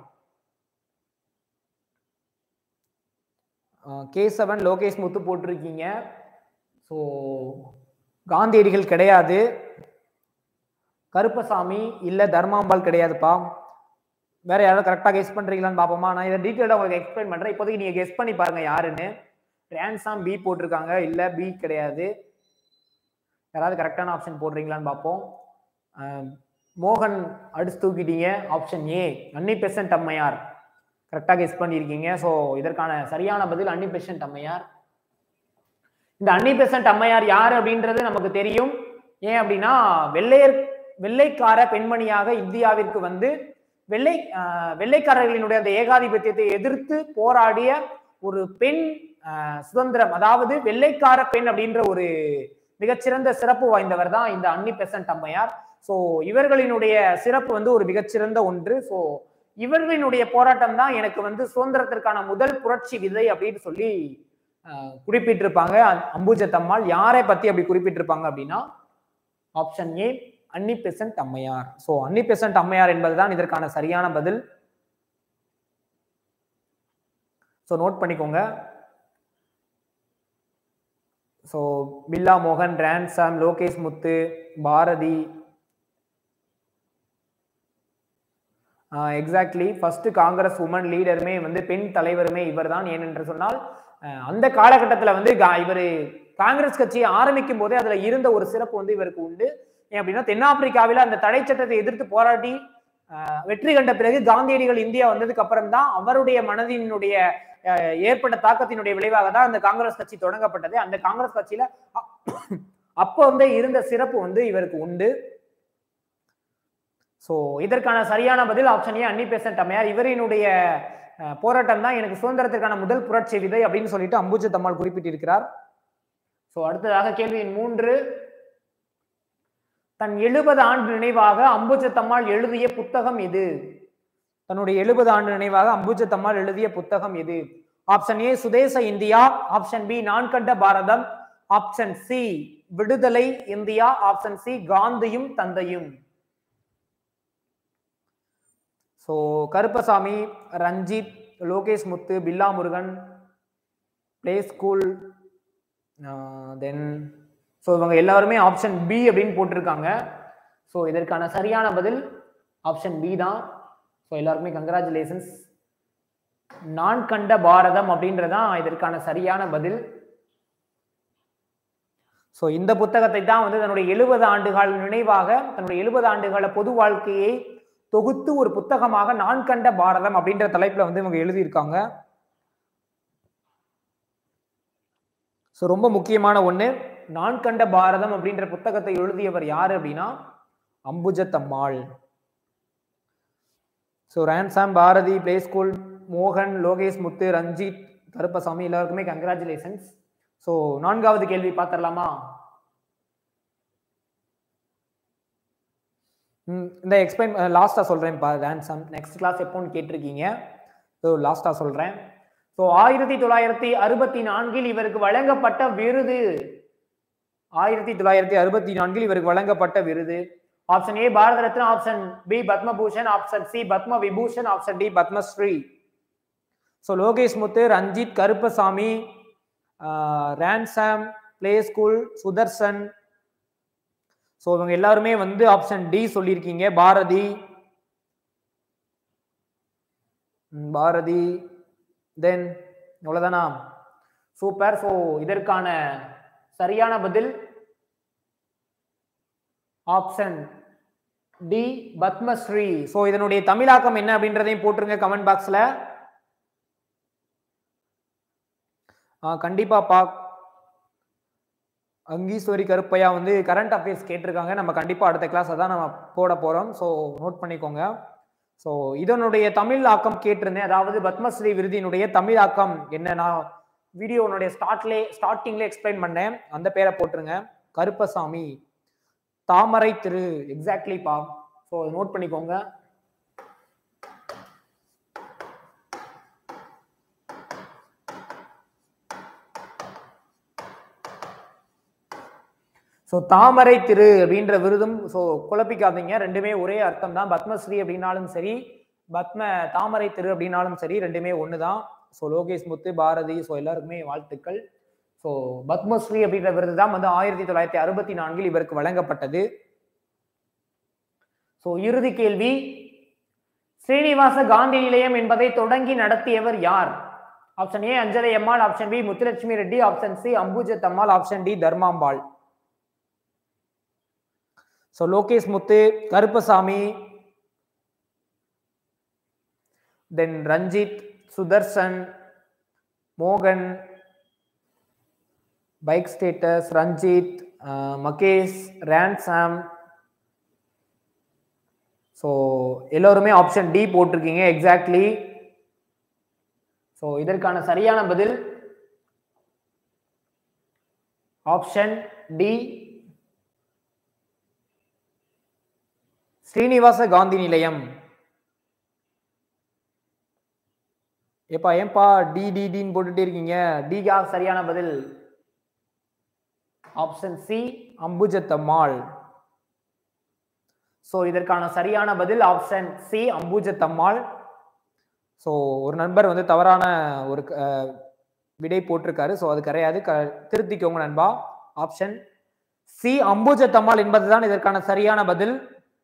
Kesavan Lokesh Muthu போட்டிருக்கீங்க. ஸோ காந்தியடிகள் கிடையாது, கருப்பசாமி இல்ல, தர்மாம்பாள் கிடையாதுப்பா. வேற யாராவது கரெக்டா கெஸ் பண்றீங்களான்னு பாப்போமா? நான் இதை டீட்டெயிலா உங்களுக்கு எக்ஸ்பிளைன் பண்றேன். இப்போதைக்கு நீங்க கெஸ் பண்ணி பாருங்க யாருன்னு. ரேன்சாம் பி போட்டிருக்காங்க, இல்ல பி கிடையாது. யாராவது கரெக்டான ஆப்ஷன் போடுறீங்களான்னு பார்ப்போம். மோகன் அடிச்சு தூக்கிட்டீங்க. ஆப்ஷன் ஏ அன்னி பெசன்ட் அம்மையார் கரெக்டாக கெஸ் பண்ணியிருக்கீங்க. ஸோ இதற்கான சரியான பதில் அன்னி பெசன்ட் அம்மையார். இந்த அன்னி பெசன்ட் அம்மையார் யார் அப்படின்றது நமக்கு தெரியும். ஏன் அப்படின்னா வெள்ளைக்கார பெண்மணியாக இந்தியாவிற்கு வந்து வெள்ளைக்காரர்களினுடைய அந்த ஏகாதிபத்தியத்தை எதிர்த்து போராடிய ஒரு பெண் சுதந்திரம், அதாவது வெள்ளைக்கார பெண் அப்படின்ற ஒரு மிகச்சிறந்த சிறப்பு வாய்ந்தவர் தான் இந்த அன்னி பெசன்ட் அம்மையார். ஸோ இவர்களினுடைய சிறப்பு வந்து ஒரு மிகச்சிறந்த ஒன்று. ஸோ இவர்களினுடைய போராட்டம் தான் எனக்கு வந்து சுதந்திரத்திற்கான முதல் புரட்சி விதை அப்படின்னு சொல்லி குறிப்பிட்டிருப்பாங்க அம்புஜத்தம்மாள். யாரை பத்தி அப்படி குறிப்பிட்டிருப்பாங்க அப்படின்னா option A Annie Besant Ammaiyar. So Annie Besant அம்மையார் என்பதுதான் இதற்கான சரியான பதில். ஸோ நோட் பண்ணிக்கோங்க. ஸோ பில்லா மோகன், Ransom, Lokesh Muthu, Bharathi. Exactly first Congress woman லீடருமே வந்து பெண் தலைவருமே இவர் தான். ஏனென்று சொன்னால் அந்த காலகட்டத்தில் வந்து இவர் காங்கிரஸ் கட்சியை ஆரம்பிக்கும் போதே அதுல இருந்த ஒரு சிறப்பு வந்து இவருக்கு உண்டு. ஏன் அப்படின்னா தென்னாப்பிரிக்காவில் அந்த தடை சட்டத்தை எதிர்த்து போராடி வெற்றி கண்ட பிறகு காந்தியடிகள் இந்தியா வந்ததுக்கு அப்புறம் தான் அவருடைய மனதினுடைய ஏற்பட்ட தாக்கத்தினுடைய விளைவாக தான் அந்த காங்கிரஸ் கட்சி தொடங்கப்பட்டது. அந்த காங்கிரஸ் கட்சியில அப்போ வந்து இருந்த சிறப்பு வந்து இவருக்கு உண்டு. சோ இதற்கான சரியான பதில் ஆப்ஷன் ஏ அன்னி பெசன்ட் அம்மையார். இவரினுடைய போராட்டம் தான் எனக்கு சுதந்திரத்திற்கான முதல் புரட்சி விதை அப்படின்னு சொல்லிட்டு அம்புஜத்தம்மாள் குறிப்பிட்டிருக்கிறார். சோ அடுத்ததாக கேள்வி எண் 3. தன் 70 ஆண்டு நினைவாக அம்புஜத்தம்மாள் எழுதிய புத்தகம் எது? தன்னுடைய 70 ஆண்டு நினைவாக அம்புஜத்தம்மாள் எழுதிய புத்தகம் எது? ஆப்ஷன் ஏ சுதேச India, option B Naan Kanda Bharatham, option C Viduthalai India, option C காந்தியும் தந்தையும். So Karuppasamy, Ranjith, Lokesh Muthu, Billa Murugan, play school, then so இவங்க எல்லாருமே ஆப்ஷன் பி அப்படின்னு போட்டிருக்காங்க. ஸோ இதற்கான சரியான பதில் ஆப்ஷன் பி தான். ஸோ எல்லாருக்குமே கங்க்ராச்சுலேஷன்ஸ். நான் கண்ட பாரதம் அப்படின்றதான் இதற்கான சரியான பதில். ஸோ இந்த புத்தகத்தை தான் வந்து தன்னுடைய 70 ஆண்டுகால நினைவாக தன்னுடைய 70 ஆண்டுகால பொது வாழ்க்கையை தொகுத்து ஒரு புத்தகமாக நான் கண்ட பாரதம் அப்படின்ற தலைப்புல வந்து இவங்க எழுதியிருக்காங்க. ஸோ ரொம்ப முக்கியமான ஒண்ணு, நான் கண்ட பாரதம் அப்படின்ற புத்தகத்தை எழுதியவர் யாரு அப்படின்னா Ambujathammal. So Ransom, Bharathi, play school, மோகன், லோகேஷ் முத்து, ரஞ்சித், கருப்பசாமி எல்லாருக்குமே கங்க்ராச்சுலேஷன்ஸ். ஸோ 4வது கேள்வி பார்த்துடலாமா? இந்த எக்ஸ்பிளைன் லாஸ்டா சொல்றேன். ரேன்சாம் நெக்ஸ்ட் கிளாஸ் எப்போன்னு கேட்டிருக்கீங்க. ஸோ லாஸ்டா சொல்றேன். ஸோ 1964 இவருக்கு வழங்கப்பட்ட விருது 1964 இவருக்கு வழங்கப்பட்ட விருது option A Bharat Ratna, option B Padmabhushan, option C Padma Vibhushan, option D Padmashri. So Lokesh Muthu, Ranjith, Karuppasamy, Ransom, play school, Sudarshan. So இவங்க எல்லாருமே வந்து ஆப்ஷன் டி சொல்லியிருக்கீங்க. பாரதி தென் அவ்வளவுதானா? சூப்பர். ஸோ இதற்கான சரியான பதில் ஆப்ஷன் டி பத்மஸ்ரீ. ஸோ இதனுடைய தமிழாக்கம் என்ன அப்படின்றதையும் போட்டுருங்க கமெண்ட் பாக்ஸ்ல. கண்டிப்பாப்பா. அங்கீஸ்வரி கருப்பையா வந்து கரண்ட் அஃபேர்ஸ் கேட்டிருக்காங்க. நம்ம கண்டிப்பா அடுத்த கிளாஸ் அதான் நம்ம போட போறோம். ஸோ நோட் பண்ணிக்கோங்க. ஸோ இதனுடைய தமிழ் ஆக்கம் கேட்டிருந்தேன். அதாவது பத்மஸ்ரீ விருதினுடைய தமிழ் ஆக்கம் என்ன? நான் வீடியோனுடைய ஸ்டார்டிங்ல எக்ஸ்பிளைன் பண்ணேன். அந்த பேரை போட்டுருங்க. கருப்பசாமி தாமரை திரு. எக்ஸாக்ட்லிப்பா. ஸோ நோட் பண்ணிக்கோங்க. ஸோ தாமரை திரு அப்படின்ற விருதும் ஸோ குழப்பிக்காதீங்க. ரெண்டுமே ஒரே அர்த்தம் தான். பத்மஸ்ரீ அப்படின்னாலும் சரி, தாமரை திரு அப்படின்னாலும் சரி, ரெண்டுமே ஒன்று தான். ஸோ லோகேஷ் முத்து, பாரதி, ஸோ எல்லாருக்குமே வாழ்த்துக்கள். ஸோ பத்மஸ்ரீ அப்படின்ற விருது தான் வந்து 1964 இவருக்கு வழங்கப்பட்டது. ஸோ இறுதி கேள்வி, ஸ்ரீனிவாச காந்தி நிலையம் என்பதை தொடங்கி நடத்தியவர் யார்? Option A Anjalai Ammal, option B Muthulakshmi Reddy, option C Ambujathammal, option D Dharmambal. So Lokesh Muthu, Karuppasamy, then Ranjith, Sudarshan, மோகன், bike status, Ranjith, Mahesh, Ransom. So எல்லோருமே ஆப்ஷன் டி போட்டிருக்கீங்க. எக்ஸாக்ட்லி. ஸோ இதற்கான சரியான பதில் ஆப்ஷன் டி, ஸ்ரீனிவாச காந்தி நிலையம். ஏன்பா டி டி டின்னு போட்டுட்டே இருக்கீங்க? டிகா சரியான பதில் ஆப்ஷன் சி அம்புஜத்தம்மாள். ஸோ இதற்கான சரியான பதில் ஆப்ஷன் சி அம்புஜத்தம்மாள். ஸோ ஒரு நண்பர் வந்து தவறான ஒரு விடை போட்டிருக்காரு. ஸோ அது கிடையாது, திருத்திக்கோங்க நண்பா. ஆப்ஷன் சி அம்புஜத்தம்மாள் என்பதுதான் இதற்கான சரியான பதில்.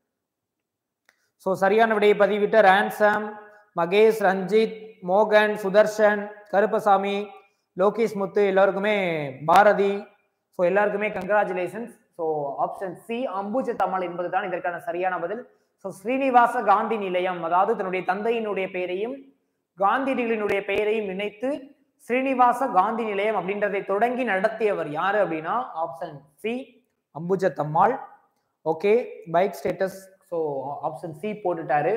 ஸோ சரியான விடையை பதிவிட்ட ரேன்சாம், மகேஷ், ரஞ்சித், மோகன், சுதர்ஷன், கருப்பசாமி, லோகேஷ் முத்து, எல்லாருக்குமே பாரதி, ஸோ எல்லாருக்குமே congratulations. So option C Ambujathammal என்பதுதான் இதற்கான சரியான பதில். ஸோ ஸ்ரீனிவாச காந்தி நிலையம், அதாவது தன்னுடைய தந்தையினுடைய பெயரையும் காந்தியடிகளினுடைய பெயரையும் இணைத்து ஸ்ரீனிவாச காந்தி நிலையம் அப்படின்றதை தொடங்கி நடத்தியவர் யாரு அப்படின்னா option C Ambujathammal. Okay, bike status. So option C போட்டுட்டாரு.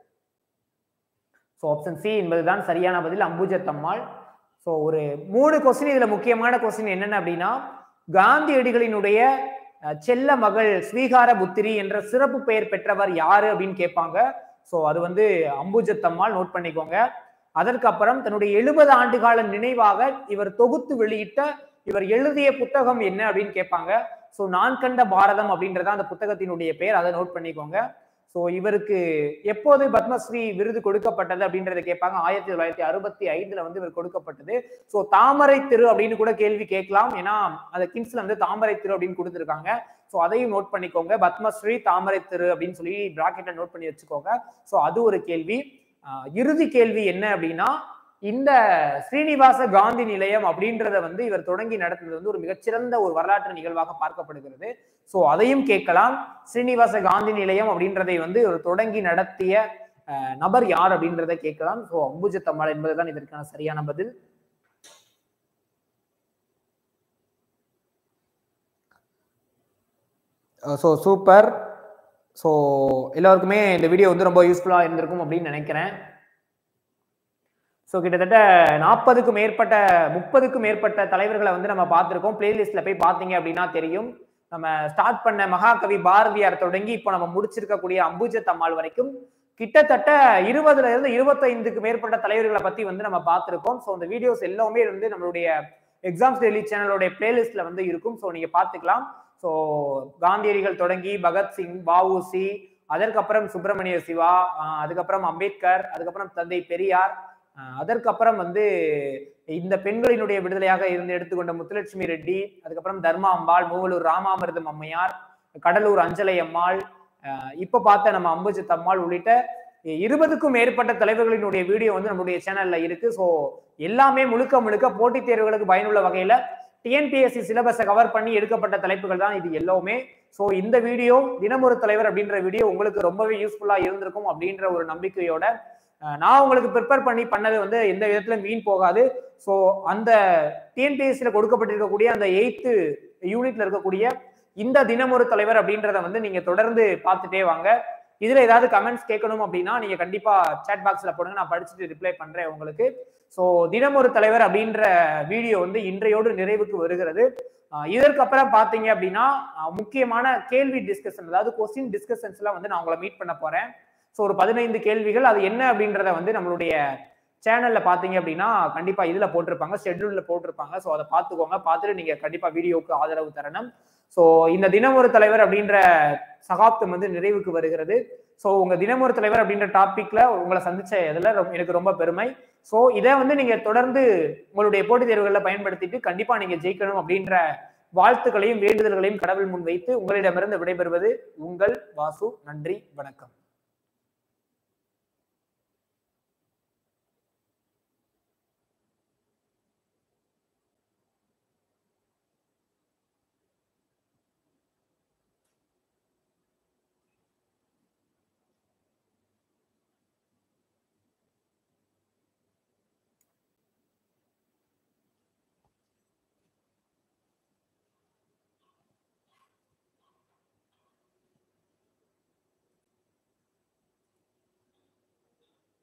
ஸோ ஆப்ஷன் சி என்பதுதான் சரியான பதில், அம்புஜத்தம்மாள். ஸோ ஒரு 3 கொஸ்டின் இதுல முக்கியமான கொஸ்டின் என்னென்ன அப்படின்னா, காந்தியடிகளினுடைய செல்ல மகள் ஸ்வீகார புத்திரி என்ற சிறப்பு பெயர் பெற்றவர் யாரு அப்படின்னு கேட்பாங்க. ஸோ அது வந்து அம்புஜத்தம்மாள். நோட் பண்ணிக்கோங்க. அதற்கப்புறம் தன்னுடைய 70 ஆண்டு கால நினைவாக இவர் தொகுத்து வெளியிட்ட இவர் எழுதிய புத்தகம் என்ன அப்படின்னு கேட்பாங்க. ஸோ நான் கண்ட பாரதம் அப்படின்றத அந்த புத்தகத்தினுடைய பெயர், அதை நோட் பண்ணிக்கோங்க. ஸோ இவருக்கு எப்போது பத்மஸ்ரீ விருது கொடுக்கப்பட்டது அப்படின்றத கேட்பாங்க. 1965 வந்து இவர் கொடுக்கப்பட்டது. ஸோ தாமரை திரு அப்படின்னு கூட கேள்வி கேட்கலாம். ஏன்னா அந்த கிங்ஸ்ல வந்து தாமரை திரு அப்படின்னு கொடுத்துருக்காங்க. ஸோ அதையும் நோட் பண்ணிக்கோங்க. பத்மஸ்ரீ தாமரை திரு அப்படின்னு சொல்லி பிராக்கெட்ல நோட் பண்ணி வச்சுக்கோங்க. ஸோ அது ஒரு கேள்வி. இறுதி கேள்வி என்ன அப்படின்னா, இந்த ஸ்ரீனிவாச காந்தி நிலையம் அப்படின்றத வந்து இவர் தொடங்கி நடத்துறது வந்து ஒரு மிகச்சிறந்த ஒரு வரலாற்று நிகழ்வாக பார்க்கப்படுகிறது. ஸோ அதையும் கேட்கலாம். ஸ்ரீனிவாச காந்தி நிலையம் அப்படின்றதை வந்து இவர் தொடங்கி நடத்திய நபர் யார் அப்படின்றத கேட்கலாம். ஸோ அம்புஜத்தம்மாள் என்பதுதான் இதற்கான சரியான பதில். So super. ஸோ எல்லாருக்குமே இந்த வீடியோ வந்து ரொம்ப யூஸ்ஃபுல்லா இருந்திருக்கும் அப்படின்னு நினைக்கிறேன். ஸோ கிட்டத்தட்ட 40க்கும் மேற்பட்ட 30க்கும் மேற்பட்ட தலைவர்களை வந்து நம்ம பார்த்துருக்கோம். பிளேலிஸ்ட்ல போய் பார்த்தீங்க அப்படின்னா தெரியும். நம்ம ஸ்டார்ட் பண்ண மகாகவி பாரதியார் தொடங்கி இப்போ நம்ம முடிச்சிருக்கக்கூடிய அம்புஜத்தம்மாள் வரைக்கும் கிட்டத்தட்ட 20ல இருந்து 25க்கு மேற்பட்ட தலைவர்களை பத்தி வந்து நம்ம பார்த்துருக்கோம். ஸோ அந்த வீடியோஸ் எல்லாமே வந்து நம்மளுடைய எக்ஸாம்ஸ் டெய்லி சேனலோட பிளேலிஸ்ட்ல வந்து இருக்கும். ஸோ நீங்க பார்த்துக்கலாம். ஸோ காந்தியடிகள் தொடங்கி பகத்சிங், வஉசி, அதற்கப்புறம் சுப்பிரமணிய சிவா, அதுக்கப்புறம் அம்பேத்கர், அதுக்கப்புறம் தந்தை பெரியார், அதற்கப்புறம் வந்து இந்த பெண்களினுடைய விடுதலையாக இருந்து எடுத்துக்கொண்ட முத்துலட்சுமி ரெட்டி, அதுக்கப்புறம் தர்மாம்பாள், மூவலூர் ராமாமிர்தம் அம்மையார், கடலூர் அஞ்சலை அம்மாள், இப்ப பார்த்த நம்ம அம்புஜத்தம்மாள் உள்ளிட்ட 20க்கும் மேற்பட்ட தலைவர்களினுடைய வீடியோ வந்து நம்மளுடைய சேனல்ல இருக்கு. ஸோ எல்லாமே முழுக்க முழுக்க போட்டித் தேர்வுகளுக்கு பயனுள்ள வகையில டிஎன்பிஎஸ்சி சிலபஸை கவர் பண்ணி எடுக்கப்பட்ட தலைப்புகள் தான் இது எல்லாமே. ஸோ இந்த வீடியோ தினமொரு தலைவர் அப்படின்ற வீடியோ உங்களுக்கு ரொம்பவே யூஸ்ஃபுல்லா இருந்திருக்கும் அப்படின்ற ஒரு நம்பிக்கையோட நான் உங்களுக்கு ப்ரிப்பேர் பண்ணது வந்து எந்த விதத்துல மீன் போகாது. ஸோ அந்த டிஎன்பிஎஸ்சியில கொடுக்கப்பட்டிருக்கக்கூடிய அந்த 8th யூனிட்ல இருக்கக்கூடிய இந்த தினமொரு தலைவர் அப்படின்றத வந்து நீங்க தொடர்ந்து பார்த்துட்டே வாங்க. இதுல ஏதாவது கமெண்ட்ஸ் கேட்கணும் அப்படின்னா நீங்க கண்டிப்பா சாட் பாக்ஸ்ல போடுங்க, நான் படிச்சுட்டு ரிப்ளை பண்றேன் உங்களுக்கு. ஸோ தினமொரு தலைவர் அப்படின்ற வீடியோ வந்து இன்றையோடு நிறைவுக்கு வருகிறது. இதற்கு அப்புறம் பாத்தீங்க அப்படின்னா முக்கியமான கேள்வி டிஸ்கஷன், அதாவது கொஸ்டின் டிஸ்கஷன்ஸ் எல்லாம் வந்து நான் உங்களை மீட் பண்ண போறேன். ஸோ ஒரு 15 கேள்விகள், அது என்ன அப்படின்றத வந்து நம்மளுடைய சேனல்ல பாத்தீங்க அப்படின்னா கண்டிப்பா இதுல போட்டிருப்பாங்க, ஷெட்யூல்ல போட்டிருப்பாங்க. ஸோ அதை பார்த்துக்கோங்க, பார்த்துட்டு நீங்க கண்டிப்பா வீடியோவுக்கு ஆதரவு தரணும். ஸோ இந்த தினமொரு தலைவர் அப்படின்ற சகாப்தம் வந்து நிறைவுக்கு வருகிறது. ஸோ உங்க தினமொரு தலைவர் அப்படின்ற டாபிக்ல உங்களை சந்திச்ச இதுல எனக்கு ரொம்ப பெருமை. ஸோ இதை வந்து நீங்க தொடர்ந்து உங்களுடைய போட்டித் தேர்வுகளில் பயன்படுத்திட்டு கண்டிப்பா நீங்க ஜெயிக்கணும் அப்படின்ற வாழ்த்துக்களையும் வேண்டுதல்களையும் கடவுள் முன் வைத்து உங்களிடமிருந்து விடைபெறுவது உங்கள் வாசு. நன்றி, வணக்கம்.